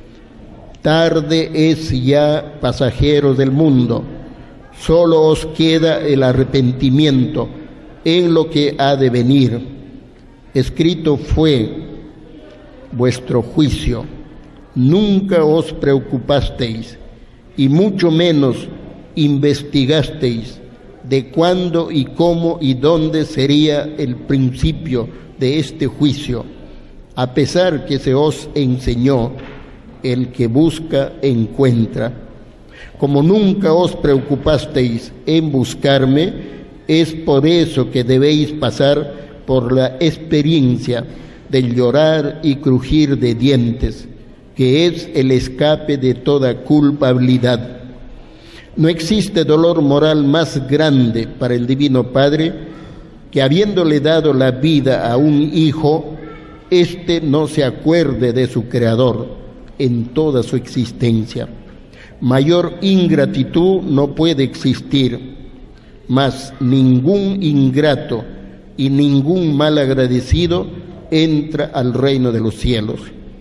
Tarde es ya, pasajeros del mundo, solo os queda el arrepentimiento en lo que ha de venir. Escrito fue vuestro juicio. Nunca os preocupasteis, y mucho menos investigasteis de cuándo y cómo y dónde sería el principio de este juicio, a pesar que se os enseñó el que busca encuentra. Como nunca os preocupasteis en buscarme, es por eso que debéis pasar por la experiencia del llorar y crujir de dientes, que es el escape de toda culpabilidad. No existe dolor moral más grande para el Divino Padre que, habiéndole dado la vida a un hijo, éste no se acuerde de su Creador en toda su existencia. Mayor ingratitud no puede existir, mas ningún ingrato y ningún malagradecido entra al reino de los cielos.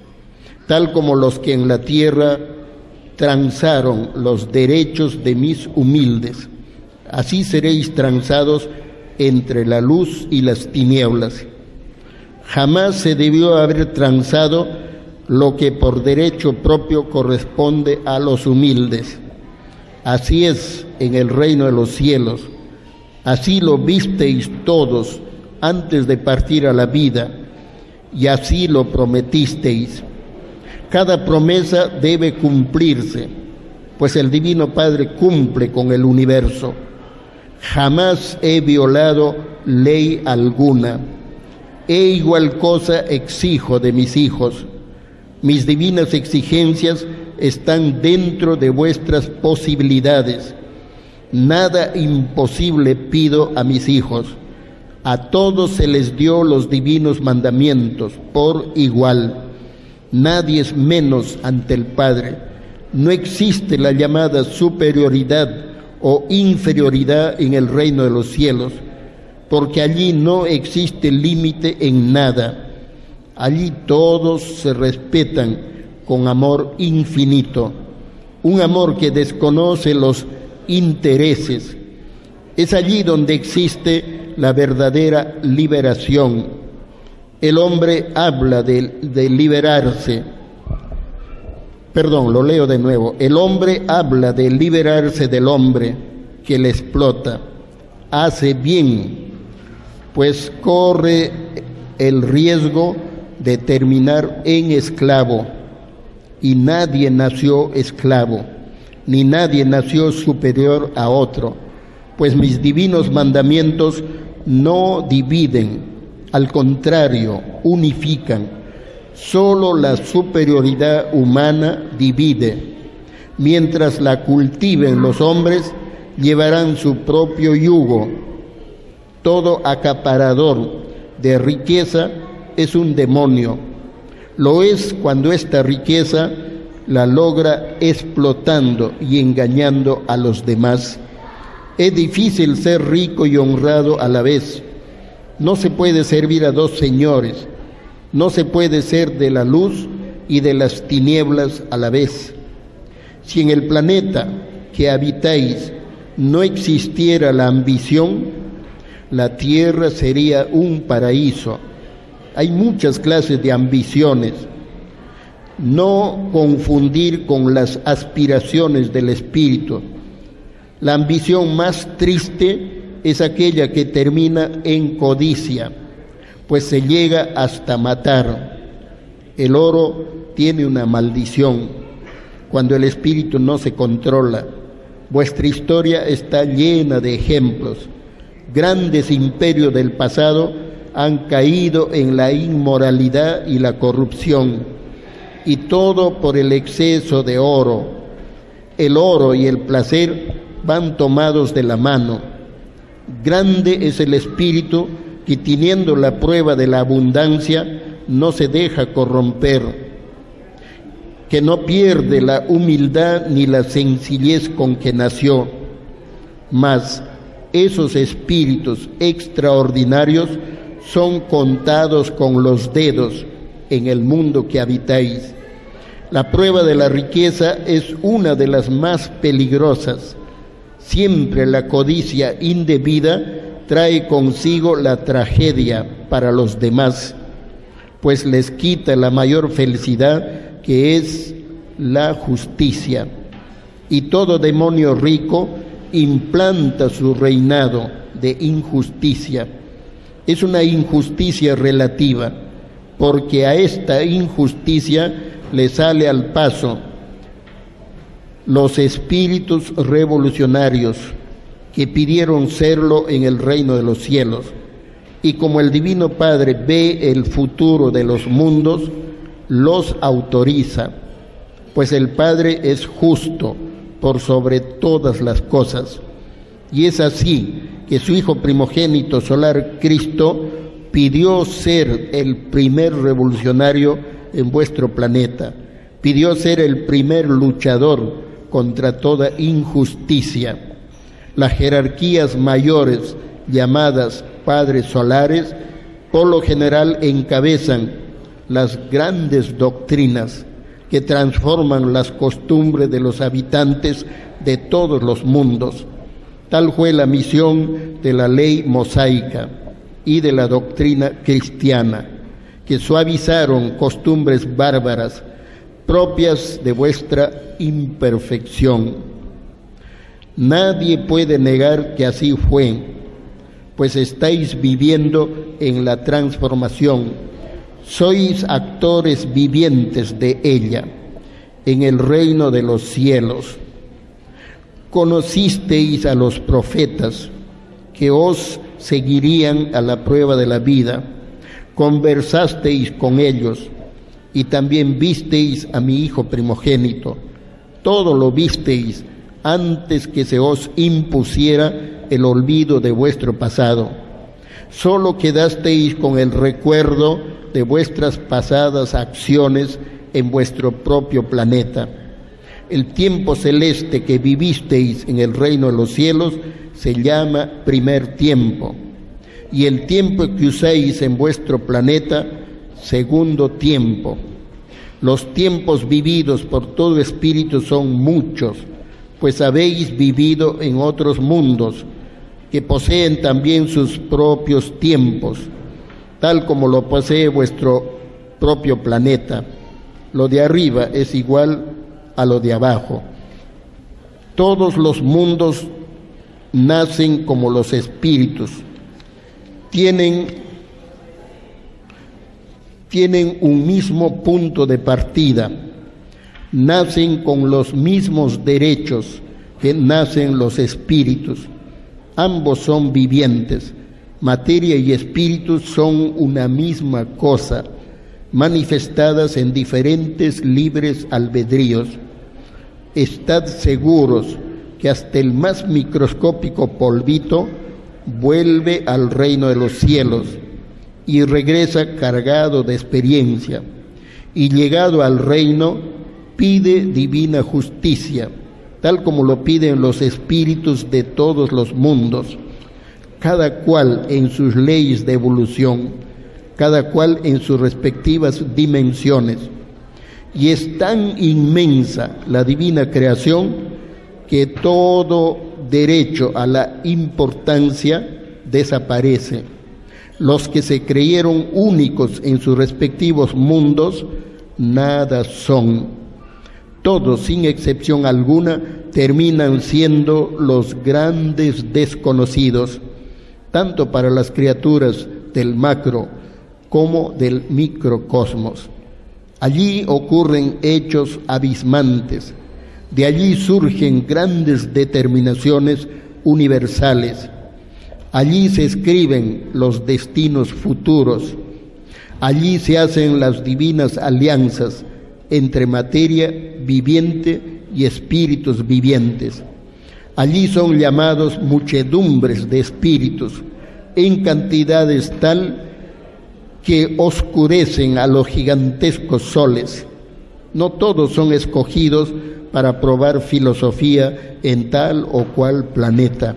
Tal como los que en la tierra transaron los derechos de mis humildes, así seréis transados entre la luz y las tinieblas. Jamás se debió haber transado lo que por derecho propio corresponde a los humildes. Así es en el reino de los cielos. Así lo visteis todos antes de partir a la vida, y así lo prometisteis. Cada promesa debe cumplirse, pues el Divino Padre cumple con el universo. Jamás he violado ley alguna. E igual cosa exijo de mis hijos. Mis divinas exigencias están dentro de vuestras posibilidades. Nada imposible pido a mis hijos. A todos se les dio los divinos mandamientos por igual. Nadie es menos ante el Padre. No existe la llamada superioridad o inferioridad en el reino de los cielos, porque allí no existe límite en nada. Allí todos se respetan con amor infinito, un amor que desconoce los intereses. Es allí donde existe la verdadera liberación. El hombre habla de, de liberarse. Perdón, lo leo de nuevo. El hombre habla de liberarse del hombre que le explota. Hace bien, pues corre el riesgo de terminar en esclavo, y nadie nació esclavo, ni nadie nació superior a otro, pues mis divinos mandamientos no dividen, al contrario, unifican. Solo la superioridad humana divide. Mientras la cultiven los hombres, llevarán su propio yugo. Todo acaparador de riqueza es un demonio. Lo es cuando esta riqueza la logra explotando y engañando a los demás. Es difícil ser rico y honrado a la vez. No se puede servir a dos señores. No se puede ser de la luz y de las tinieblas a la vez. Si en el planeta que habitáis no existiera la ambición, la tierra sería un paraíso. Hay muchas clases de ambiciones. No confundir con las aspiraciones del espíritu. La ambición más triste es aquella que termina en codicia, pues se llega hasta matar. El oro tiene una maldición cuando el espíritu no se controla. Vuestra historia está llena de ejemplos. Grandes imperios del pasado han caído en la inmoralidad y la corrupción, y todo por el exceso de oro. El oro y el placer van tomados de la mano. Grande es el espíritu que, teniendo la prueba de la abundancia, no se deja corromper, que no pierde la humildad ni la sencillez con que nació. Mas esos espíritus extraordinarios son contados con los dedos en el mundo que habitáis. La prueba de la riqueza es una de las más peligrosas. Siempre la codicia indebida trae consigo la tragedia para los demás, pues les quita la mayor felicidad, que es la justicia. Y todo demonio rico implanta su reinado de injusticia. Es una injusticia relativa, porque a esta injusticia le sale al paso los espíritus revolucionarios que pidieron serlo en el reino de los cielos. Y como el Divino Padre ve el futuro de los mundos, los autoriza, pues el Padre es justo por sobre todas las cosas. Y es así que su Hijo primogénito solar, Cristo, pidió ser el primer revolucionario en vuestro planeta, pidió ser el primer luchador contra toda injusticia. Las jerarquías mayores, llamadas padres solares, por lo general encabezan las grandes doctrinas que transforman las costumbres de los habitantes de todos los mundos. Tal fue la misión de la ley mosaica y de la doctrina cristiana, que suavizaron costumbres bárbaras propias de vuestra imperfección. Nadie puede negar que así fue, pues estáis viviendo en la transformación, sois actores vivientes de ella, en el reino de los cielos. Conocisteis a los profetas que os seguirían a la prueba de la vida, conversasteis con ellos y también visteis a mi Hijo primogénito. Todo lo visteis antes que se os impusiera el olvido de vuestro pasado. Solo quedasteis con el recuerdo de vuestras pasadas acciones en vuestro propio planeta. El tiempo celeste que vivisteis en el reino de los cielos se llama primer tiempo, y el tiempo que usáis en vuestro planeta, segundo tiempo. Los tiempos vividos por todo espíritu son muchos, pues habéis vivido en otros mundos que poseen también sus propios tiempos, tal como lo posee vuestro propio planeta. Lo de arriba es igual a lo de abajo. Todos los mundos nacen como los espíritus, tienen, tienen un mismo punto de partida, nacen con los mismos derechos que nacen los espíritus. Ambos son vivientes, materia y espíritu son una misma cosa, manifestadas en diferentes libres albedríos. Estad seguros que hasta el más microscópico polvito vuelve al reino de los cielos y regresa cargado de experiencia, y llegado al reino pide divina justicia, tal como lo piden los espíritus de todos los mundos, cada cual en sus leyes de evolución, cada cual en sus respectivas dimensiones. Y es tan inmensa la divina creación que todo derecho a la importancia desaparece. Los que se creyeron únicos en sus respectivos mundos, nada son. Todos, sin excepción alguna, terminan siendo los grandes desconocidos, tanto para las criaturas del macro como del microcosmos. Allí ocurren hechos abismantes, de allí surgen grandes determinaciones universales, allí se escriben los destinos futuros, allí se hacen las divinas alianzas entre materia viviente y espíritus vivientes. Allí son llamados muchedumbres de espíritus, en cantidades tal que oscurecen a los gigantescos soles. No todos son escogidos para probar filosofía en tal o cual planeta.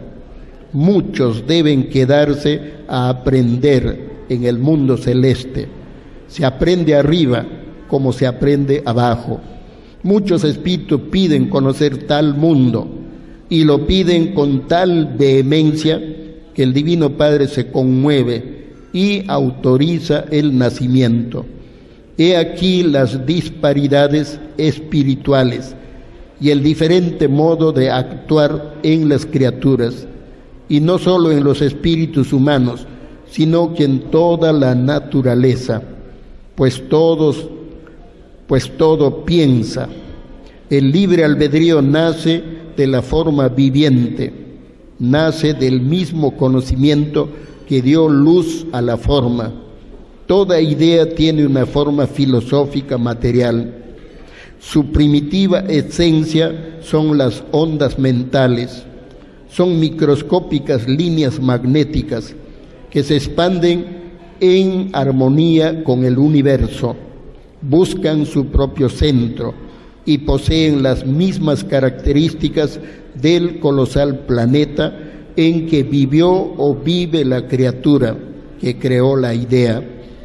Muchos deben quedarse a aprender en el mundo celeste. Se aprende arriba como se aprende abajo. Muchos espíritus piden conocer tal mundo y lo piden con tal vehemencia que el Divino Padre se conmueve y autoriza el nacimiento. He aquí las disparidades espirituales y el diferente modo de actuar en las criaturas, y no solo en los espíritus humanos, sino que en toda la naturaleza, pues todos pues todo piensa. El libre albedrío nace de la forma viviente, nace del mismo conocimiento que dio luz a la forma. Toda idea tiene una forma filosófica material. Su primitiva esencia son las ondas mentales, son microscópicas líneas magnéticas que se expanden en armonía con el universo, buscan su propio centro y poseen las mismas características del colosal planeta en que vivió o vive la criatura que creó la idea.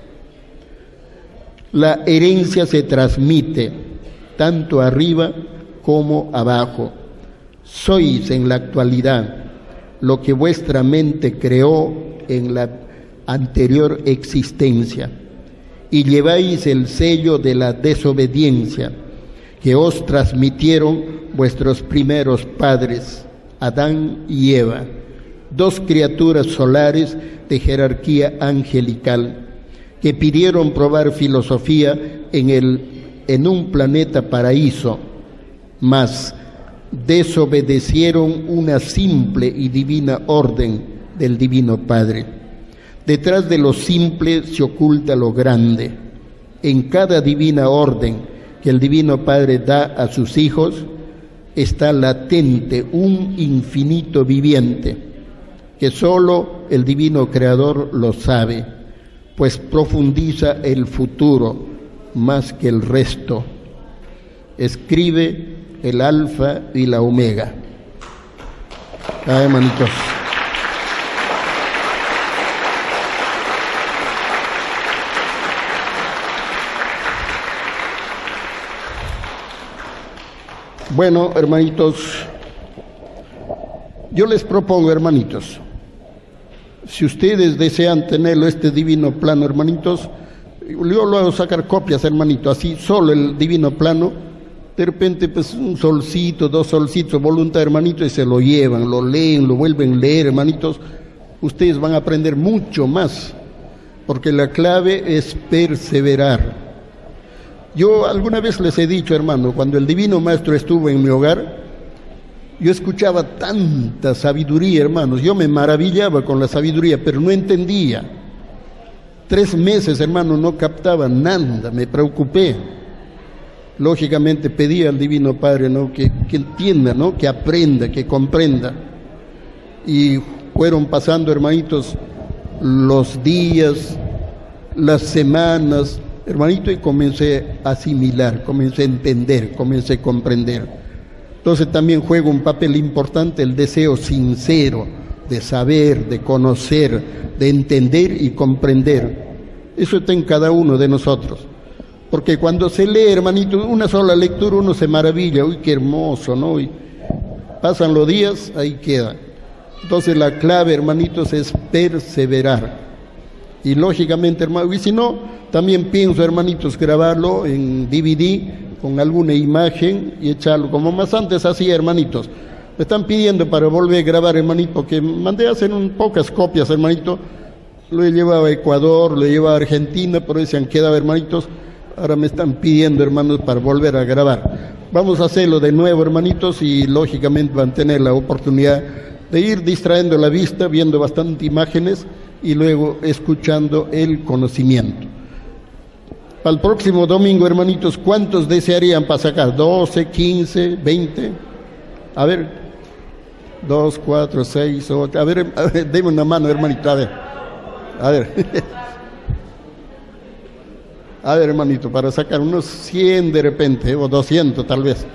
La herencia se transmite tanto arriba como abajo. Sois en la actualidad lo que vuestra mente creó en la anterior existencia y lleváis el sello de la desobediencia que os transmitieron vuestros primeros padres, Adán y Eva, dos criaturas solares de jerarquía angelical que pidieron probar filosofía en, el, en un planeta paraíso, mas desobedecieron una simple y divina orden del Divino Padre. Detrás de lo simple se oculta lo grande. En cada divina orden que el Divino Padre da a sus hijos está latente un infinito viviente que solo el Divino Creador lo sabe, pues profundiza el futuro más que el resto. Escribe el Alfa y la Omega. Ah, hermanitos. Bueno, hermanitos, yo les propongo, hermanitos, si ustedes desean tenerlo, este divino plano, hermanitos, yo lo hago sacar copias, hermanito, así, solo el divino plano, de repente, pues, un solcito, dos solcitos, voluntad, hermanito, y se lo llevan, lo leen, lo vuelven a leer, hermanitos, ustedes van a aprender mucho más, porque la clave es perseverar. Yo alguna vez les he dicho, hermano, cuando el Divino Maestro estuvo en mi hogar, yo escuchaba tanta sabiduría, hermanos, yo me maravillaba con la sabiduría, pero no entendía. Tres meses, hermano, no captaba nada, me preocupé. Lógicamente pedí al Divino Padre, ¿no?, que, que entienda, ¿no?, que aprenda, que comprenda. Y fueron pasando, hermanitos, los días, las semanas, hermanito, y comencé a asimilar, comencé a entender, comencé a comprender. Entonces también juega un papel importante el deseo sincero de saber, de conocer, de entender y comprender. Eso está en cada uno de nosotros. Porque cuando se lee, hermanito, una sola lectura, uno se maravilla, uy, qué hermoso, ¿no? Y pasan los días, ahí queda. Entonces la clave, hermanitos, es perseverar. Y lógicamente, hermano, y si no, también pienso, hermanitos, grabarlo en D V D con alguna imagen y echarlo, como más antes hacía, hermanitos. Me están pidiendo para volver a grabar, hermanito, porque mandé a hacer un, pocas copias, hermanito. Lo he llevado a Ecuador, lo he llevado a Argentina, pero ahí se han quedado, hermanitos. Ahora me están pidiendo, hermanos, para volver a grabar. Vamos a hacerlo de nuevo, hermanitos, y lógicamente van a tener la oportunidad de ir distrayendo la vista, viendo bastantes imágenes y luego escuchando el conocimiento. Para el próximo domingo, hermanitos, ¿cuántos desearían para sacar? ¿doce, quince, veinte? A ver, dos, cuatro, seis, ocho. A ver, a ver, denme una mano, hermanito, a ver. A ver. A ver, hermanito, para sacar unos cien de repente, o doscientos tal vez.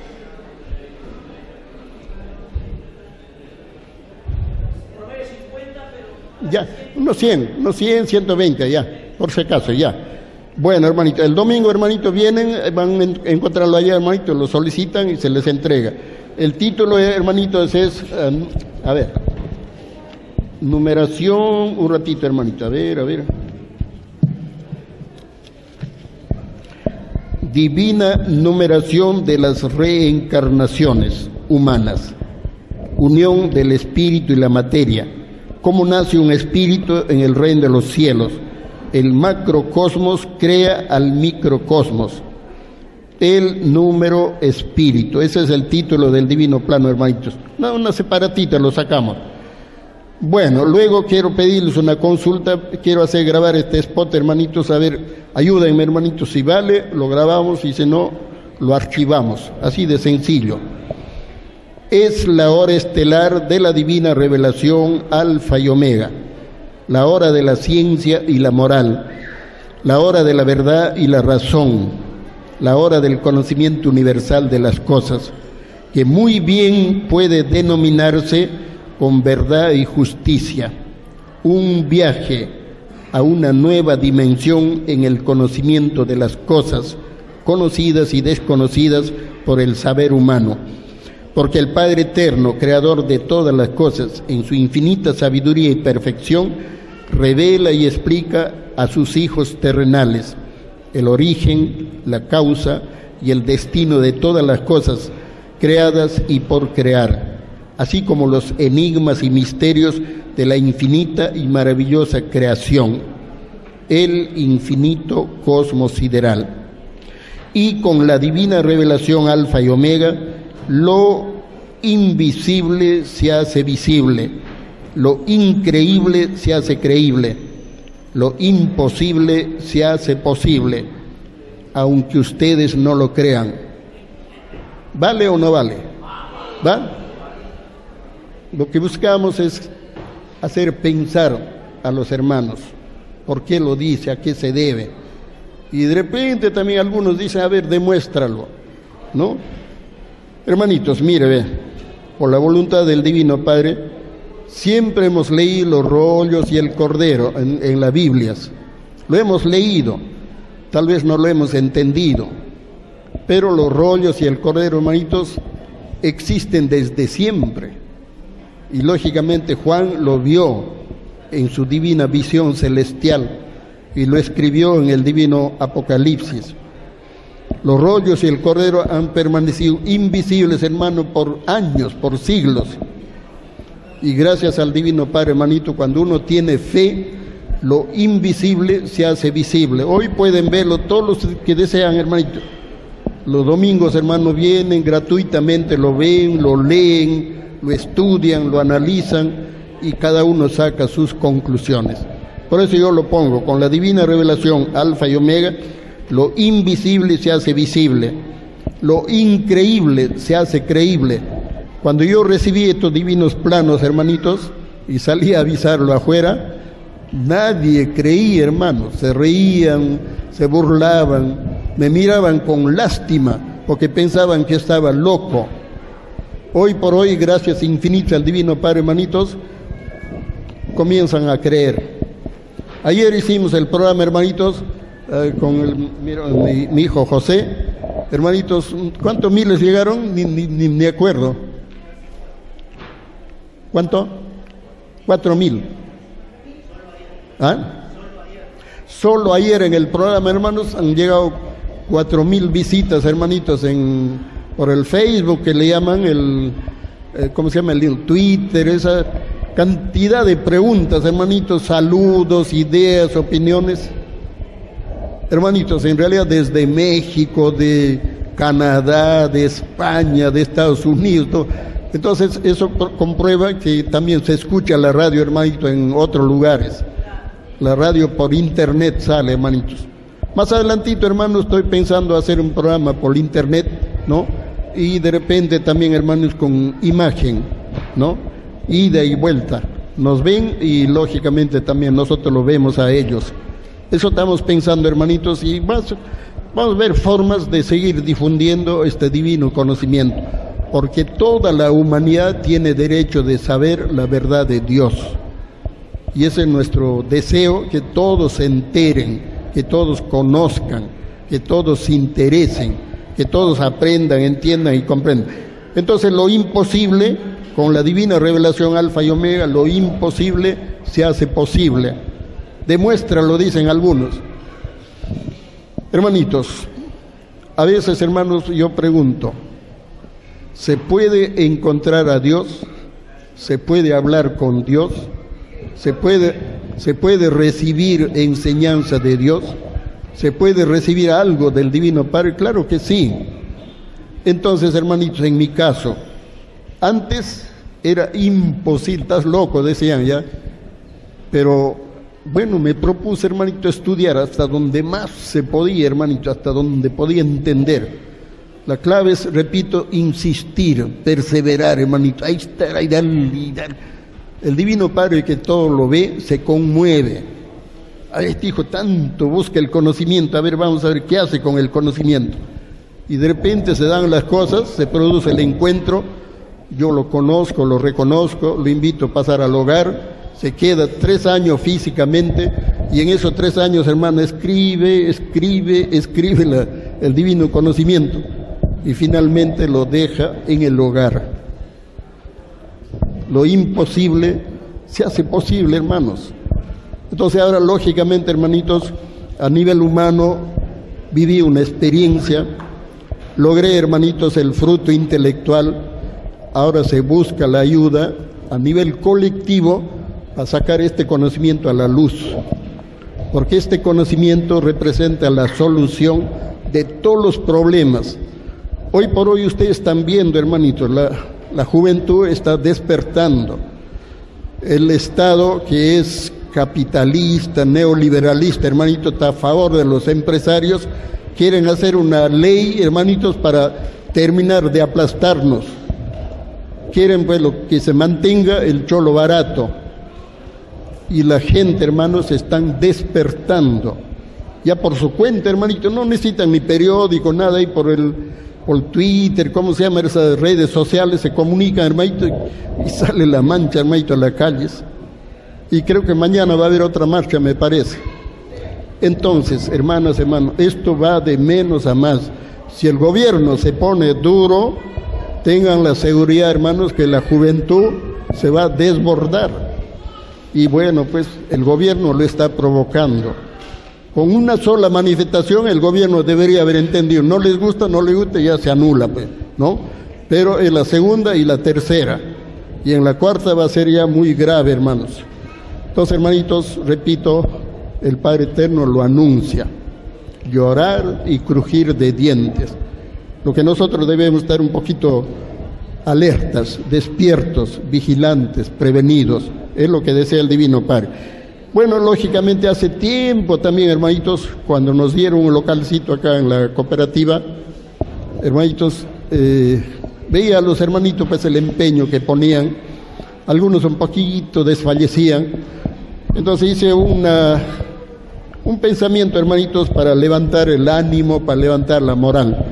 Ya, unos cien, unos cien, ciento veinte, ya, por si acaso, ya. Bueno, hermanito, el domingo, hermanito, vienen, van a encontrarlo allá, hermanito, lo solicitan y se les entrega. El título, hermanito, es, es um, a ver, numeración, un ratito, hermanito, a ver, a ver. Divina numeración de las reencarnaciones humanas, unión del espíritu y la materia. ¿Cómo nace un espíritu en el reino de los cielos? El macrocosmos crea al microcosmos. el número espíritu. Ese es el título del divino plano, hermanitos. No, una separatita lo sacamos. Bueno, luego quiero pedirles una consulta, quiero hacer grabar este spot, hermanitos, a ver, ayúdenme, hermanitos, si vale, lo grabamos, y si no, lo archivamos, así de sencillo. Es la hora estelar de la divina revelación, alfa y omega, la hora de la ciencia y la moral, la hora de la verdad y la razón, la hora del conocimiento universal de las cosas, que muy bien puede denominarse con verdad y justicia, un viaje a una nueva dimensión en el conocimiento de las cosas, conocidas y desconocidas por el saber humano, porque el Padre Eterno, creador de todas las cosas, en su infinita sabiduría y perfección, revela y explica a sus hijos terrenales el origen, la causa y el destino de todas las cosas creadas y por crear, así como los enigmas y misterios de la infinita y maravillosa creación, el infinito cosmos sideral. Y con la divina revelación alfa y omega, lo invisible se hace visible, lo increíble se hace creíble, lo imposible se hace posible, aunque ustedes no lo crean. ¿Vale o no vale? ¿Va? Lo que buscamos es hacer pensar a los hermanos, ¿por qué lo dice? ¿A qué se debe? Y de repente también algunos dicen, a ver, demuéstralo, ¿no? Hermanitos, mire, ve, por la voluntad del Divino Padre, siempre hemos leído los rollos y el Cordero en, en las Biblias. Lo hemos leído, tal vez no lo hemos entendido, pero los rollos y el Cordero, hermanitos, existen desde siempre. Y lógicamente Juan lo vio en su divina visión celestial y lo escribió en el divino Apocalipsis. Los rollos y el Cordero han permanecido invisibles, hermano, por años, por siglos. Y gracias al Divino Padre, hermanito, cuando uno tiene fe, lo invisible se hace visible. Hoy pueden verlo todos los que desean, hermanito. Los domingos, hermano, vienen gratuitamente, lo ven, lo leen, lo estudian, lo analizan y cada uno saca sus conclusiones. Por eso yo lo pongo, con la divina revelación alfa y omega, lo invisible se hace visible, lo increíble se hace creíble. Cuando yo recibí estos divinos planos, hermanitos, y salí a avisarlo afuera, nadie creía, hermanos, se reían, se burlaban, me miraban con lástima, porque pensaban que estaba loco. Hoy por hoy, gracias infinitas al Divino Padre, hermanitos, comienzan a creer. Ayer hicimos el programa, hermanitos, eh, con el, mira, mi, mi hijo José. Hermanitos, ¿cuántos miles llegaron? Ni, ni, ni me acuerdo. ¿Cuánto? Cuatro mil. ¿Ah? Solo ayer en el programa, hermanos, han llegado cuatro mil visitas, hermanitos, en, por el Facebook, que le llaman el, eh, ¿cómo se llama? El Twitter, esa cantidad de preguntas, hermanitos, saludos, ideas, opiniones. Hermanitos, en realidad desde México, de Canadá, de España, de Estados Unidos, todo. Entonces eso comprueba que también se escucha la radio, hermanito, en otros lugares. La radio por internet sale, hermanitos. Más adelantito, hermanos, estoy pensando hacer un programa por internet, ¿no? Y de repente también, hermanos, con imagen, ¿no? Ida y vuelta. Nos ven y lógicamente también nosotros lo vemos a ellos. Eso estamos pensando, hermanitos, y más, vamos a ver formas de seguir difundiendo este divino conocimiento, porque toda la humanidad tiene derecho de saber la verdad de Dios. Y ese es nuestro deseo, que todos se enteren, que todos conozcan, que todos se interesen, que todos aprendan, entiendan y comprendan. Entonces lo imposible, con la divina revelación alfa y omega, lo imposible se hace posible. Demuéstralo, dicen algunos. Hermanitos, a veces, hermanos, yo pregunto, ¿se puede encontrar a Dios? ¿Se puede hablar con Dios? ¿Se puede, se puede recibir enseñanza de Dios? ¿Se puede recibir algo del Divino Padre? Claro que sí. Entonces, hermanitos, en mi caso, antes era imposible, estás loco, decían ya, pero bueno, me propuse, hermanito, estudiar hasta donde más se podía, hermanito, hasta donde podía entender. La clave es, repito, insistir, perseverar, hermanito. Ahí está, ahí dale, dale. El Divino Padre, que todo lo ve, se conmueve. A este hijo tanto busca el conocimiento, a ver, vamos a ver qué hace con el conocimiento. Y de repente se dan las cosas, se produce el encuentro, yo lo conozco, lo reconozco, lo invito a pasar al hogar, se queda tres años físicamente, y en esos tres años, hermano, escribe, escribe, escribe la, el divino conocimiento, y finalmente lo deja en el hogar. Lo imposible se hace posible, hermanos. Entonces ahora, lógicamente, hermanitos, a nivel humano viví una experiencia, logré, hermanitos, el fruto intelectual. Ahora se busca la ayuda a nivel colectivo a sacar este conocimiento a la luz, porque este conocimiento representa la solución de todos los problemas. Hoy por hoy ustedes están viendo, hermanitos, la, la juventud está despertando. El Estado, que es capitalista, neoliberalista, hermanito, está a favor de los empresarios, quieren hacer una ley, hermanitos, para terminar de aplastarnos. Quieren, pues, lo que se mantenga el cholo barato. Y la gente, hermanos, se están despertando. Ya por su cuenta, hermanito, no necesitan ni periódico, nada, ahí por el, por Twitter, ¿cómo se llaman esas redes sociales? Se comunican, hermanito, y, y sale la mancha, hermanito, a las calles. Y creo que mañana va a haber otra marcha, me parece. Entonces, hermanas, hermanos, esto va de menos a más. Si el gobierno se pone duro, tengan la seguridad, hermanos, que la juventud se va a desbordar. Y bueno, pues el gobierno lo está provocando. Con una sola manifestación el gobierno debería haber entendido. No les gusta, no les gusta, ya se anula, pues, ¿no? Pero en la segunda y la tercera. Y en la cuarta va a ser ya muy grave, hermanos. Entonces, hermanitos, repito, el Padre Eterno lo anuncia. Llorar y crujir de dientes. Lo que nosotros debemos estar un poquito alertas, despiertos, vigilantes, prevenidos, es lo que desea el Divino Padre. Bueno, lógicamente hace tiempo también, hermanitos, cuando nos dieron un localcito acá en la cooperativa, hermanitos, eh, veía a los hermanitos pues el empeño que ponían, algunos un poquito desfallecían, entonces hice una, un pensamiento, hermanitos, para levantar el ánimo, para levantar la moral.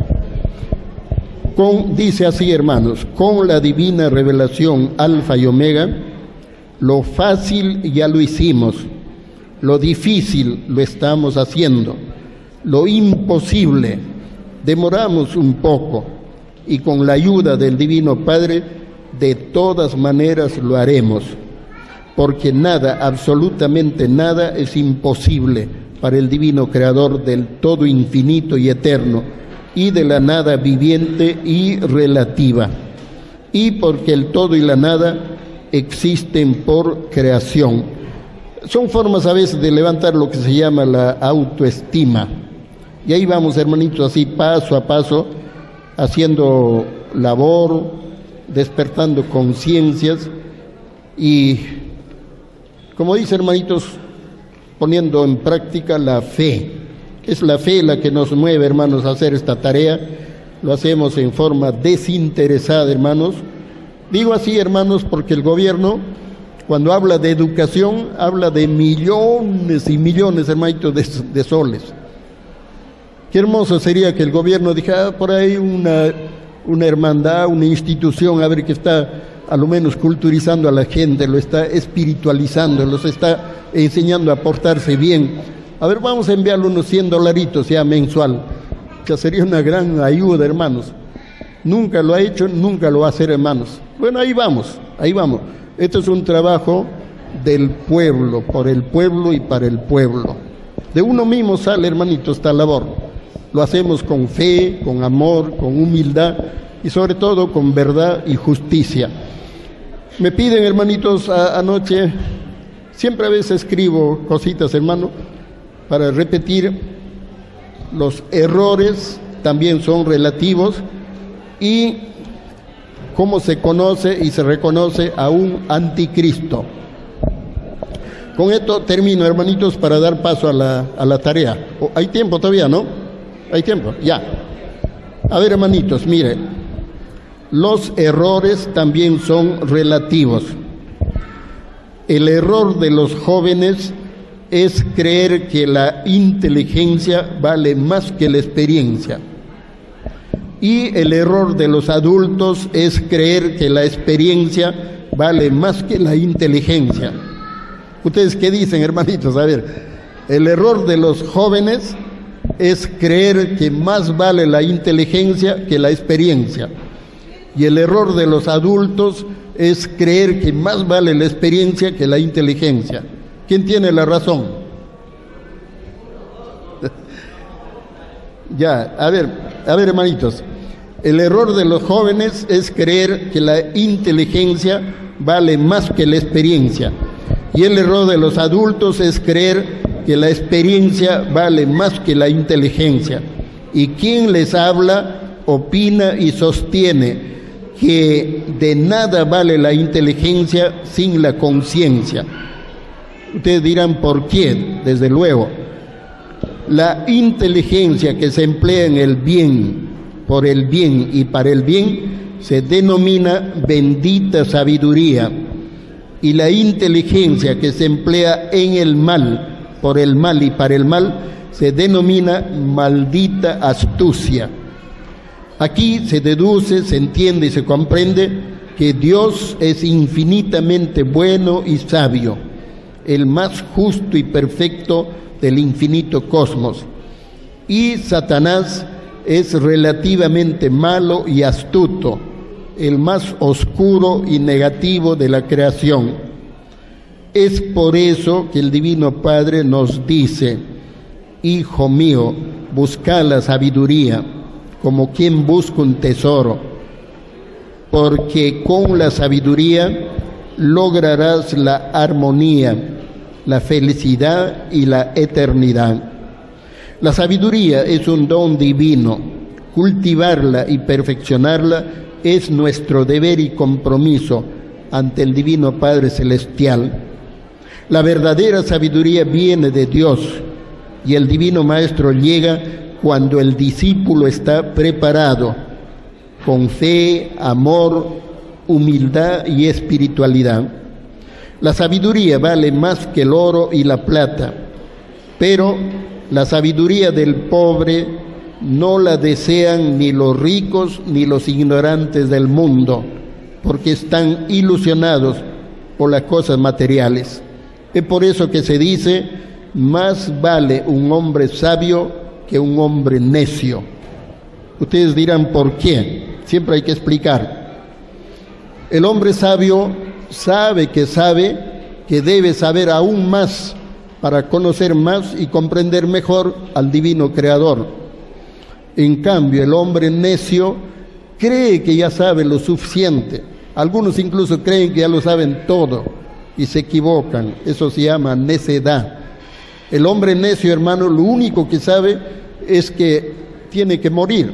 Con, dice así, hermanos, con la divina revelación alfa y omega, lo fácil ya lo hicimos, lo difícil lo estamos haciendo, lo imposible demoramos un poco, y con la ayuda del Divino Padre de todas maneras lo haremos, porque nada, absolutamente nada es imposible para el Divino Creador del todo infinito y eterno, y de la nada viviente y relativa, y porque el todo y la nada existen por creación. Son formas a veces de levantar lo que se llama la autoestima, y ahí vamos, hermanitos, así paso a paso, haciendo labor, despertando conciencias, y como dice, hermanitos, poniendo en práctica la fe. Es la fe la que nos mueve, hermanos, a hacer esta tarea. Lo hacemos en forma desinteresada, hermanos. Digo así, hermanos, porque el gobierno, cuando habla de educación, habla de millones y millones, hermanitos, de, de soles. Qué hermoso sería que el gobierno dijera, ah, por ahí una, una hermandad, una institución, a ver, que está a lo menos culturizando a la gente, lo está espiritualizando, los está enseñando a portarse bien. A ver, vamos a enviarle unos cien dolaritos ya mensual, que sería una gran ayuda, hermanos. Nunca lo ha hecho, nunca lo va a hacer, hermanos. Bueno, ahí vamos, ahí vamos. Esto es un trabajo del pueblo, por el pueblo y para el pueblo. De uno mismo sale, hermanito, esta labor. Lo hacemos con fe, con amor, con humildad y sobre todo con verdad y justicia. Me piden, hermanitos, a, anoche, siempre a veces escribo cositas, hermano, para repetir, los errores también son relativos, y cómo se conoce y se reconoce a un anticristo. Con esto termino, hermanitos, para dar paso a la, a la tarea. ¿Hay tiempo todavía, no? ¿Hay tiempo? Ya. A ver, hermanitos, mire, los errores también son relativos. El error de los jóvenes es creer que la inteligencia vale más que la experiencia. Y el error de los adultos es creer que la experiencia vale más que la inteligencia. ¿Ustedes qué dicen, hermanitos? A ver, el error de los jóvenes es creer que más vale la inteligencia que la experiencia. Y el error de los adultos es creer que más vale la experiencia que la inteligencia. ¿Quién tiene la razón? Ya, a ver, a ver, hermanitos. El error de los jóvenes es creer que la inteligencia vale más que la experiencia. Y el error de los adultos es creer que la experiencia vale más que la inteligencia. Y quien les habla opina y sostiene que de nada vale la inteligencia sin la conciencia. Ustedes dirán, ¿por qué? Desde luego, la inteligencia que se emplea en el bien, por el bien y para el bien, se denomina bendita sabiduría. Y la inteligencia que se emplea en el mal, por el mal y para el mal, se denomina maldita astucia. Aquí se deduce, se entiende y se comprende que Dios es infinitamente bueno y sabio, el más justo y perfecto del infinito cosmos. Y Satanás es relativamente malo y astuto, el más oscuro y negativo de la creación. Es por eso que el Divino Padre nos dice: hijo mío, busca la sabiduría como quien busca un tesoro, porque con la sabiduría lograrás la armonía, la felicidad y la eternidad. La sabiduría es un don divino. Cultivarla y perfeccionarla es nuestro deber y compromiso ante el Divino Padre Celestial. La verdadera sabiduría viene de Dios, y el Divino Maestro llega cuando el discípulo está preparado, con fe, amor, humildad y espiritualidad. La sabiduría vale más que el oro y la plata, pero la sabiduría del pobre no la desean ni los ricos ni los ignorantes del mundo, porque están ilusionados por las cosas materiales. Es por eso que se dice: más vale un hombre sabio que un hombre necio. Ustedes dirán, ¿por qué? Siempre hay que explicar. El hombre sabio sabe que sabe que debe saber aún más para conocer más y comprender mejor al divino creador. En cambio, el hombre necio cree que ya sabe lo suficiente. Algunos incluso creen que ya lo saben todo y se equivocan. Eso se llama necedad. El hombre necio, hermano, lo único que sabe es que tiene que morir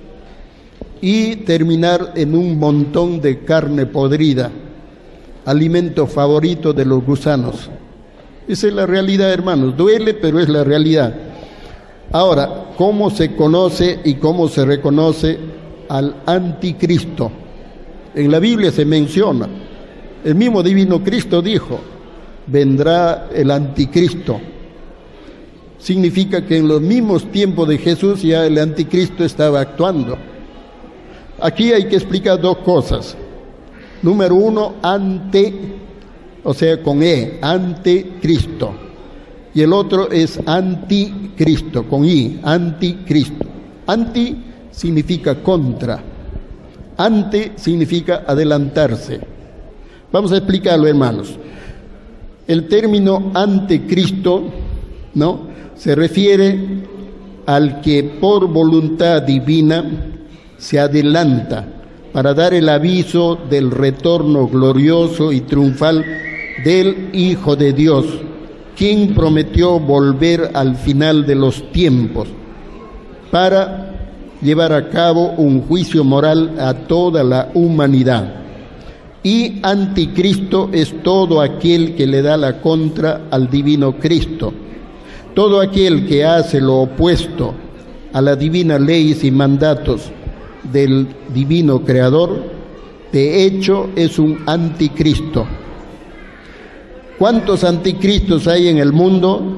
y terminar en un montón de carne podrida, alimento favorito de los gusanos. Esa es la realidad, hermanos. Duele, pero es la realidad. Ahora, ¿cómo se conoce y cómo se reconoce al anticristo? En la Biblia se menciona. El mismo Divino Cristo dijo: vendrá el anticristo. Significa que en los mismos tiempos de Jesús ya el anticristo estaba actuando. Aquí hay que explicar dos cosas. Número uno, ante, o sea, con E, anticristo. Y el otro es anticristo, con I, anticristo. Anti significa contra. Ante significa adelantarse. Vamos a explicarlo, hermanos. El término anticristo, ¿no?, se refiere al que por voluntad divina se adelanta para dar el aviso del retorno glorioso y triunfal del Hijo de Dios, quien prometió volver al final de los tiempos para llevar a cabo un juicio moral a toda la humanidad. Y anticristo es todo aquel que le da la contra al divino Cristo, todo aquel que hace lo opuesto a las divinas leyes y mandatos del divino Creador, de hecho es un anticristo. ¿Cuántos anticristos hay en el mundo?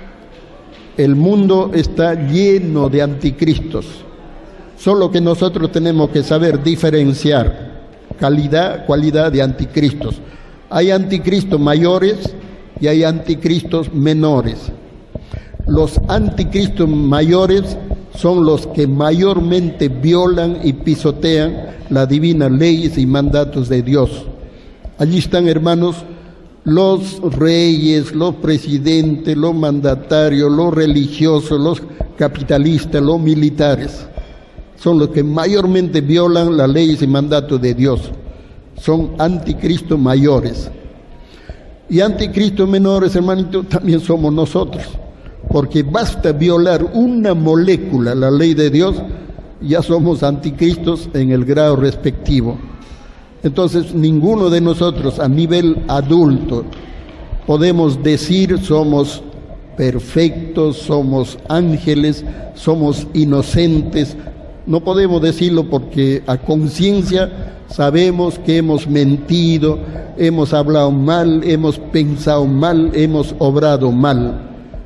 El mundo está lleno de anticristos, solo que nosotros tenemos que saber diferenciar calidad, cualidad de anticristos. Hay anticristos mayores y hay anticristos menores. Los anticristos mayores son los que mayormente violan y pisotean las divinas leyes y mandatos de Dios. Allí están, hermanos, los reyes, los presidentes, los mandatarios, los religiosos, los capitalistas, los militares. Son los que mayormente violan las leyes y mandatos de Dios. Son anticristos mayores. Y anticristos menores, hermanito, también somos nosotros. Porque basta violar una molécula, la ley de Dios, ya somos anticristos en el grado respectivo. Entonces, ninguno de nosotros a nivel adulto podemos decir somos perfectos, somos ángeles, somos inocentes. No podemos decirlo porque a conciencia sabemos que hemos mentido, hemos hablado mal, hemos pensado mal, hemos obrado mal.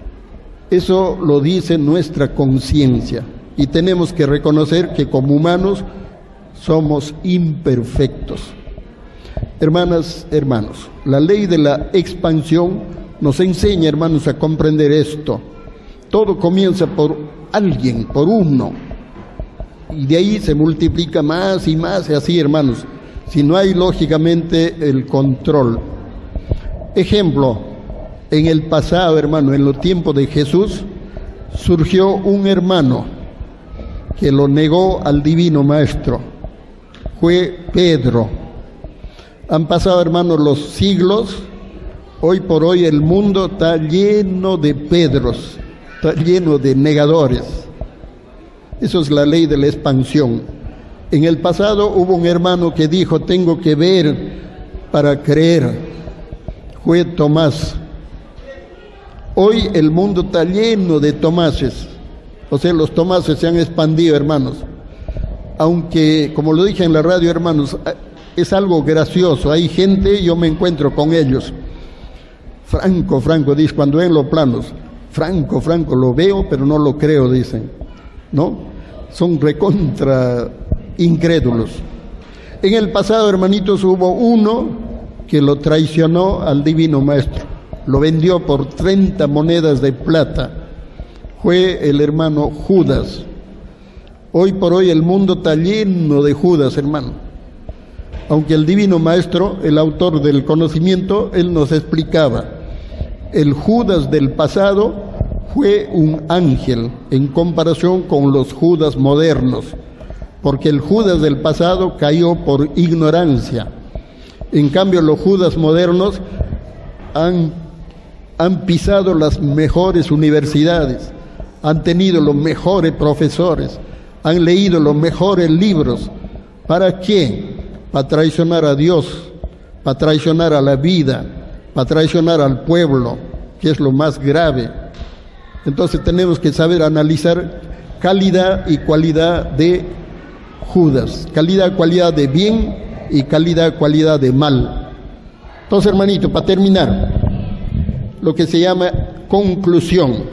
Eso lo dice nuestra conciencia y tenemos que reconocer que como humanos somos imperfectos. Hermanas, hermanos, la ley de la expansión nos enseña, hermanos, a comprender esto. Todo comienza por alguien, por uno, y de ahí se multiplica más y más, y así, hermanos, si no hay lógicamente el control. Ejemplo, en el pasado, hermano, en los tiempos de Jesús, surgió un hermano que lo negó al divino maestro. Fue Pedro. Han pasado, hermanos, los siglos. Hoy por hoy el mundo está lleno de Pedros, está lleno de negadores. Eso es la ley de la expansión. En el pasado hubo un hermano que dijo, tengo que ver para creer. Fue Tomás. Hoy el mundo está lleno de Tomases. O sea, los Tomases se han expandido, hermanos. Aunque, como lo dije en la radio, hermanos, es algo gracioso. Hay gente, yo me encuentro con ellos. Franco, Franco, dice, cuando ven los planos, Franco, Franco, lo veo, pero no lo creo, dicen. ¿No? Son recontra incrédulos. En el pasado, hermanitos, hubo uno que lo traicionó al divino maestro. Lo vendió por treinta monedas de plata. Fue el hermano Judas. Hoy por hoy el mundo está lleno de Judas, hermano. Aunque el divino maestro, el autor del conocimiento, él nos explicaba, el Judas del pasado fue un ángel en comparación con los Judas modernos, porque el Judas del pasado cayó por ignorancia. En cambio, los Judas modernos han, han pisado las mejores universidades, han tenido los mejores profesores, han leído los mejores libros. ¿Para qué? Para traicionar a Dios, para traicionar a la vida, para traicionar al pueblo, que es lo más grave. Entonces tenemos que saber analizar calidad y cualidad de Judas, calidad, cualidad de bien y calidad, cualidad de mal. Entonces, hermanito, para terminar, lo que se llama conclusión.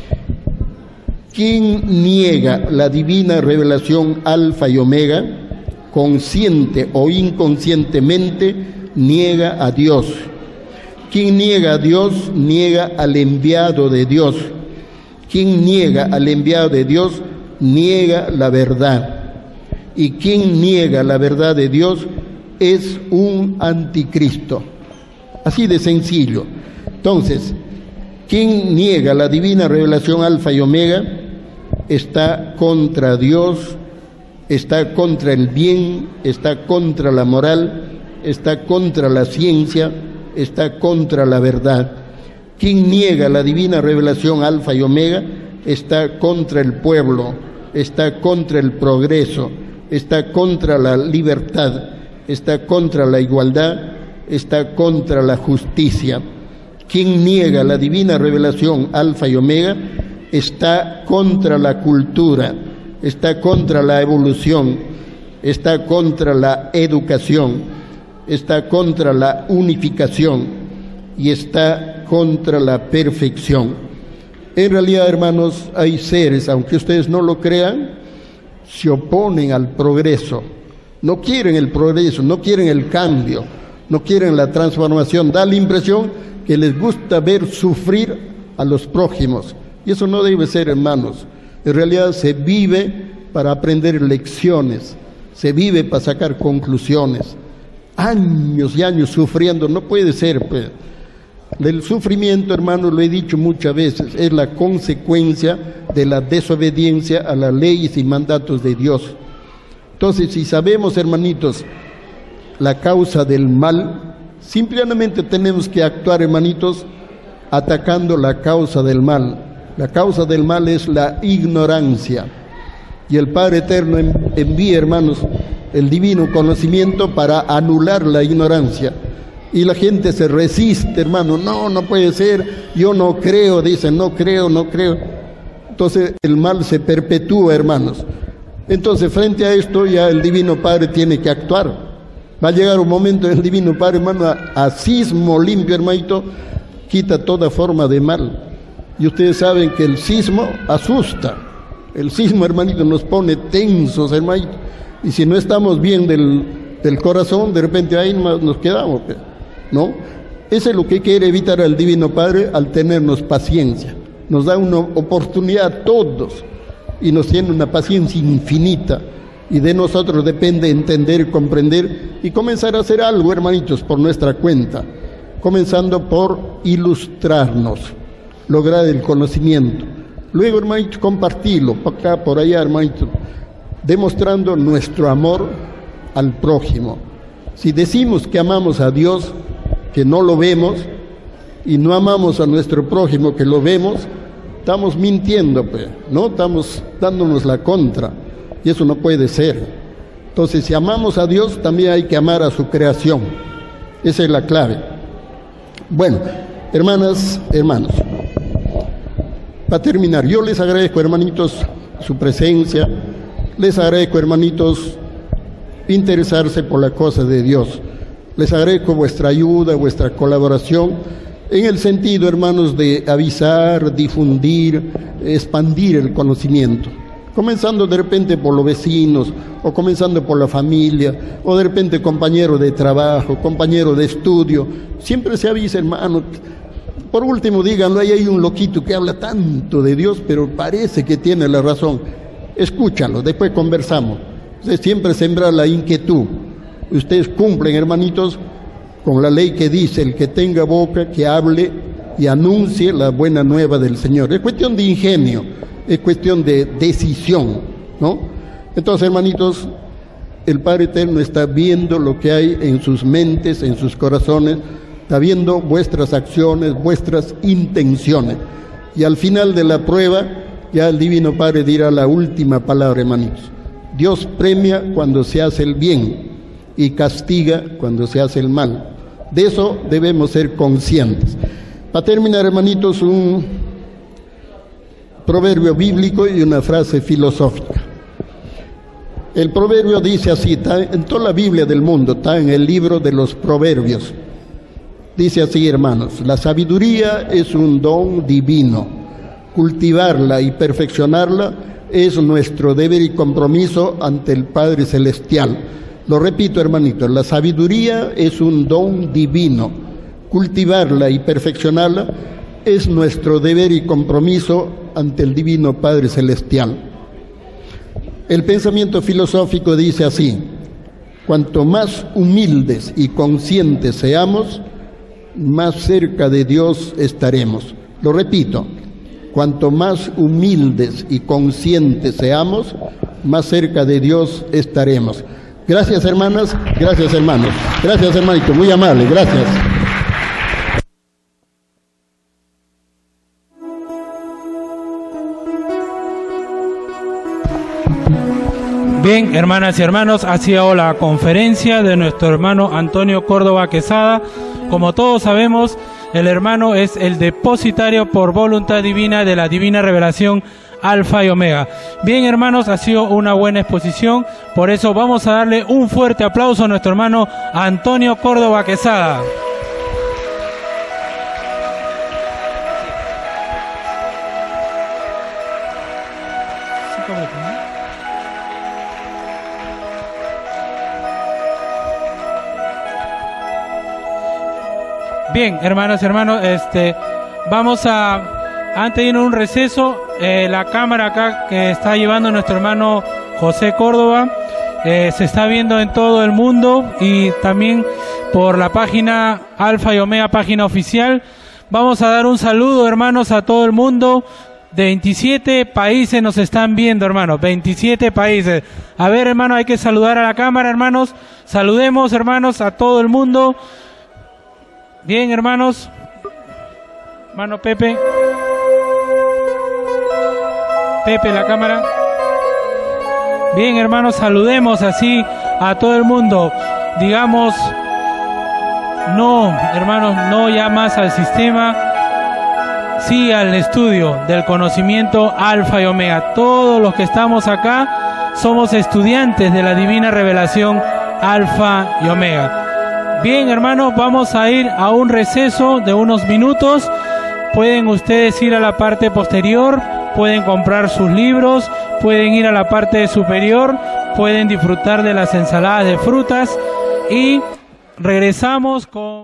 ¿Quién niega la divina revelación alfa y omega, consciente o inconscientemente, niega a Dios? Quien niega a Dios, niega al enviado de Dios. Quien niega al enviado de Dios, niega la verdad. Y quien niega la verdad de Dios es un anticristo. Así de sencillo. Entonces, quien niega la divina revelación alfa y omega está contra Dios, está contra el bien, está contra la moral, está contra la ciencia, está contra la verdad. Quien niega la divina revelación alfa y omega está contra el pueblo, está contra el progreso, está contra la libertad, está contra la igualdad, está contra la justicia. Quien niega la divina revelación alfa y omega está contra la cultura, está contra la evolución, está contra la educación, está contra la unificación y está contra la perfección. En realidad, hermanos, hay seres, aunque ustedes no lo crean, se oponen al progreso, no quieren el progreso, no quieren el cambio, no quieren la transformación. Da la impresión que les gusta ver sufrir a los prójimos, y eso no debe ser, hermanos. En realidad se vive para aprender lecciones, se vive para sacar conclusiones. Años y años sufriendo, no puede ser, pues. El sufrimiento, hermanos, lo he dicho muchas veces, es la consecuencia de la desobediencia a las leyes y mandatos de Dios. Entonces, si sabemos, hermanitos, la causa del mal, simplemente tenemos que actuar, hermanitos, atacando la causa del mal. La causa del mal es la ignorancia. Y el Padre Eterno envía, hermanos, el divino conocimiento para anular la ignorancia. Y la gente se resiste, hermano. No, no puede ser. Yo no creo, dicen, no creo, no creo. Entonces el mal se perpetúa, hermanos. Entonces, frente a esto, ya el Divino Padre tiene que actuar. Va a llegar un momento en el Divino Padre, hermano, a, a sismo limpio, hermanito, quita toda forma de mal. Y ustedes saben que el sismo asusta. El sismo, hermanito, nos pone tensos, hermanito. Y si no estamos bien del, del corazón, de repente ahí nos quedamos, ¿no? Eso es lo que quiere evitar el Divino Padre al tenernos paciencia. Nos da una oportunidad a todos y nos tiene una paciencia infinita. Y de nosotros depende entender, comprender y comenzar a hacer algo, hermanitos, por nuestra cuenta. Comenzando por ilustrarnos, lograr el conocimiento. Luego, hermanitos, compartirlo, por acá, por allá, hermanitos, demostrando nuestro amor al prójimo. Si decimos que amamos a Dios, que no lo vemos, y no amamos a nuestro prójimo, que lo vemos, estamos mintiendo, pues, ¿no? Estamos dándonos la contra. Y eso no puede ser. Entonces, si amamos a Dios, también hay que amar a su creación. Esa es la clave. Bueno, hermanas, hermanos, para terminar, yo les agradezco, hermanitos, su presencia. Les agradezco, hermanitos, interesarse por la cosa de Dios. Les agradezco vuestra ayuda, vuestra colaboración, en el sentido, hermanos, de avisar, difundir, expandir el conocimiento. Comenzando de repente por los vecinos, o comenzando por la familia, o de repente compañeros de trabajo, compañeros de estudio. Siempre se avisa, hermano. Por último, díganlo, ahí hay un loquito que habla tanto de Dios, pero parece que tiene la razón. Escúchalo, después conversamos. Ustedes siempre sembrar la inquietud. Ustedes cumplen, hermanitos, con la ley que dice, el que tenga boca, que hable y anuncie la buena nueva del Señor. Es cuestión de ingenio. Es cuestión de decisión, ¿no? Entonces, hermanitos, el Padre Eterno está viendo lo que hay en sus mentes, en sus corazones, está viendo vuestras acciones, vuestras intenciones. Y al final de la prueba, ya el Divino Padre dirá la última palabra, hermanitos. Dios premia cuando se hace el bien y castiga cuando se hace el mal. De eso debemos ser conscientes. Para terminar, hermanitos, un proverbio bíblico y una frase filosófica. El proverbio dice así, está en toda la Biblia del mundo, está en el libro de los proverbios. Dice así, hermanos: la sabiduría es un don divino. Cultivarla y perfeccionarla es nuestro deber y compromiso ante el Padre Celestial. Lo repito, hermanitos, la sabiduría es un don divino. Cultivarla y perfeccionarla es nuestro deber y compromiso ante el Divino Padre Celestial. El pensamiento filosófico dice así: cuanto más humildes y conscientes seamos, más cerca de Dios estaremos. Lo repito, cuanto más humildes y conscientes seamos, más cerca de Dios estaremos. Gracias, hermanas, gracias, hermanos. Gracias, hermanito, muy amable, gracias. Bien, hermanas y hermanos, ha sido la conferencia de nuestro hermano Antonio Córdoba Quesada. Como todos sabemos, el hermano es el depositario por voluntad divina de la divina revelación Alfa y Omega. Bien, hermanos, ha sido una buena exposición, por eso vamos a darle un fuerte aplauso a nuestro hermano Antonio Córdoba Quesada. Bien, hermanas y hermanos, este, vamos a, antes de ir a un receso, eh, la cámara acá que está llevando nuestro hermano José Córdoba, eh, se está viendo en todo el mundo y también por la página Alfa y Omega, página oficial. Vamos a dar un saludo, hermanos, a todo el mundo. De veintisiete países nos están viendo, hermanos, veintisiete países. A ver, hermanos, hay que saludar a la cámara, hermanos. Saludemos, hermanos, a todo el mundo. Bien, hermanos. Hermano Pepe. Pepe, la cámara. Bien, hermanos, saludemos así a todo el mundo. Digamos, no, hermanos, no ya más al sistema, sí al estudio del conocimiento Alfa y Omega. Todos los que estamos acá somos estudiantes de la divina revelación Alfa y Omega. Bien, hermanos, vamos a ir a un receso de unos minutos. Pueden ustedes ir a la parte posterior, pueden comprar sus libros, pueden ir a la parte superior, pueden disfrutar de las ensaladas de frutas y regresamos con...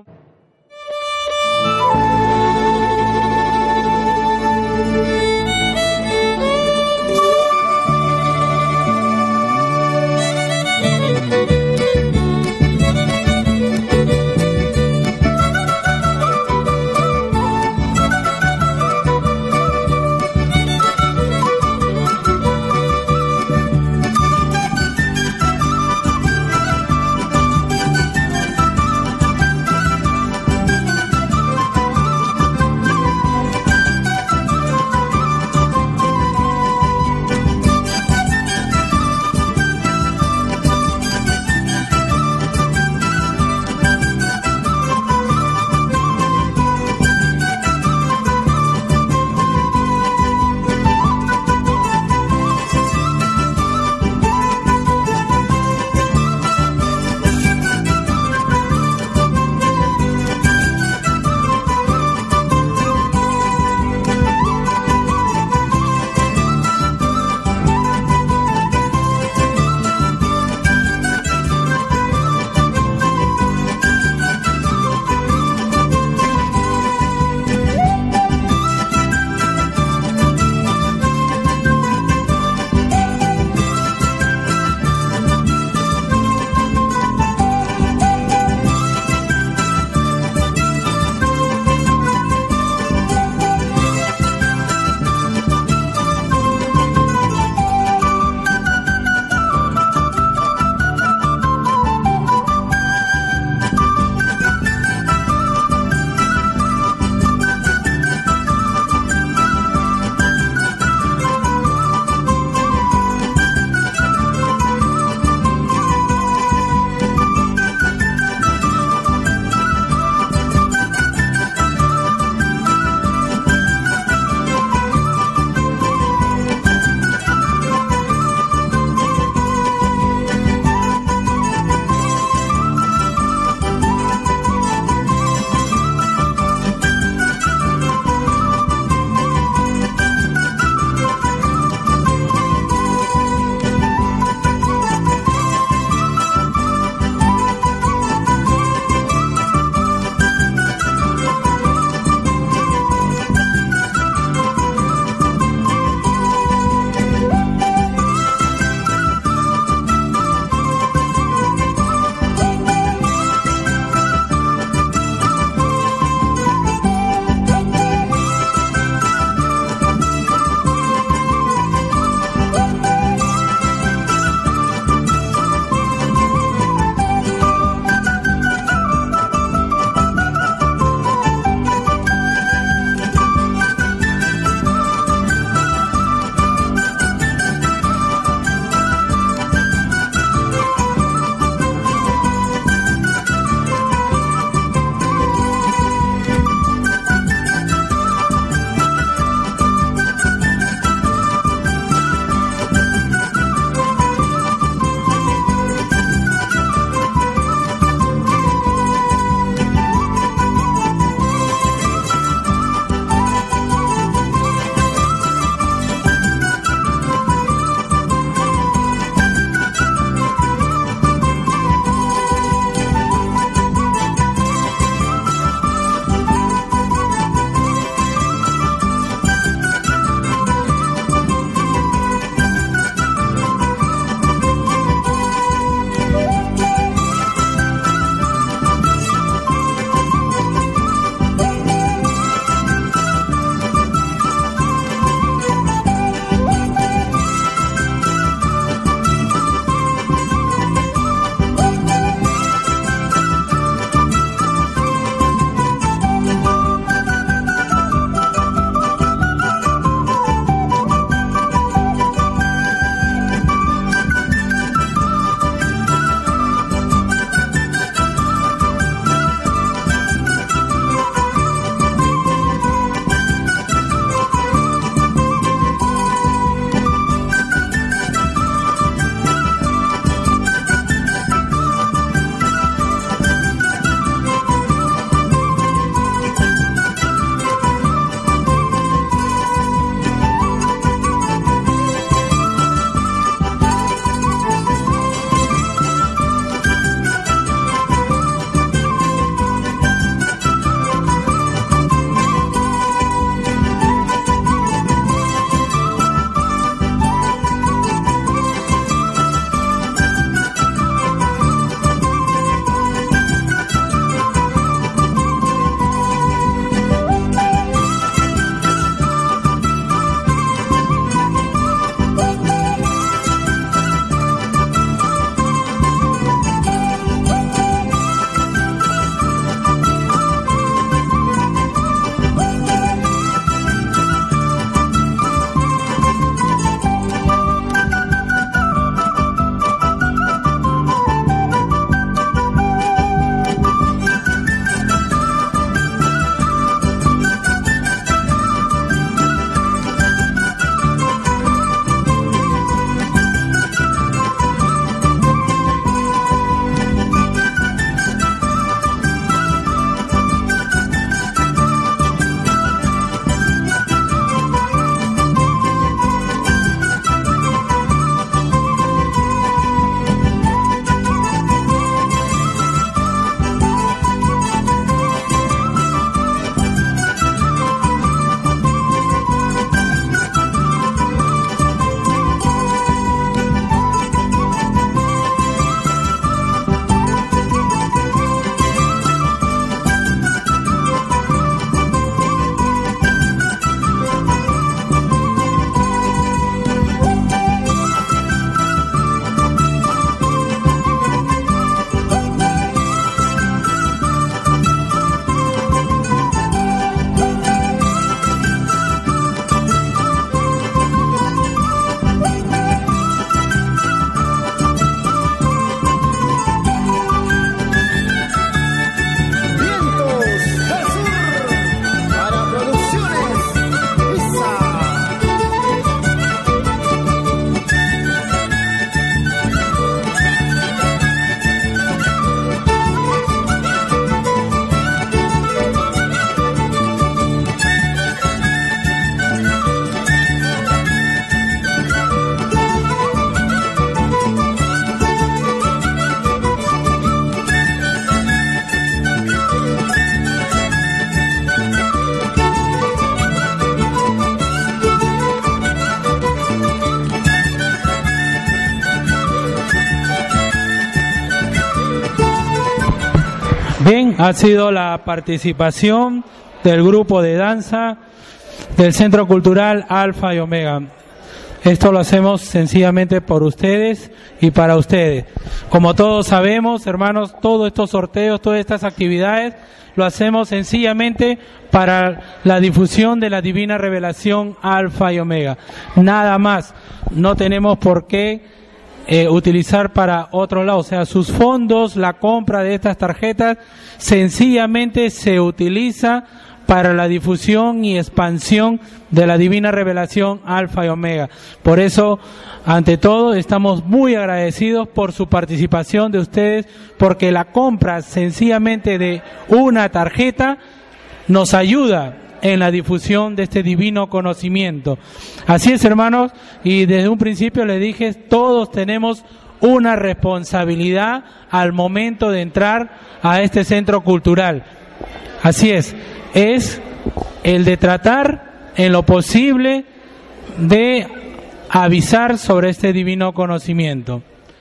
Bien, ha sido la participación del grupo de danza del Centro Cultural Alfa y Omega. Esto lo hacemos sencillamente por ustedes y para ustedes. Como todos sabemos, hermanos, todos estos sorteos, todas estas actividades, lo hacemos sencillamente para la difusión de la divina revelación Alfa y Omega. Nada más. No tenemos por qué eh, utilizar para otro lado. O sea, sus fondos, la compra de estas tarjetas, sencillamente se utiliza para la difusión y expansión de la divina revelación Alfa y Omega. Por eso, ante todo, estamos muy agradecidos por su participación de ustedes, porque la compra sencillamente de una tarjeta nos ayuda en la difusión de este divino conocimiento. Así es, hermanos, y desde un principio les dije, todos tenemos una responsabilidad al momento de entrar a este centro cultural. Así es. Es el de tratar en lo posible de avisar sobre este divino conocimiento.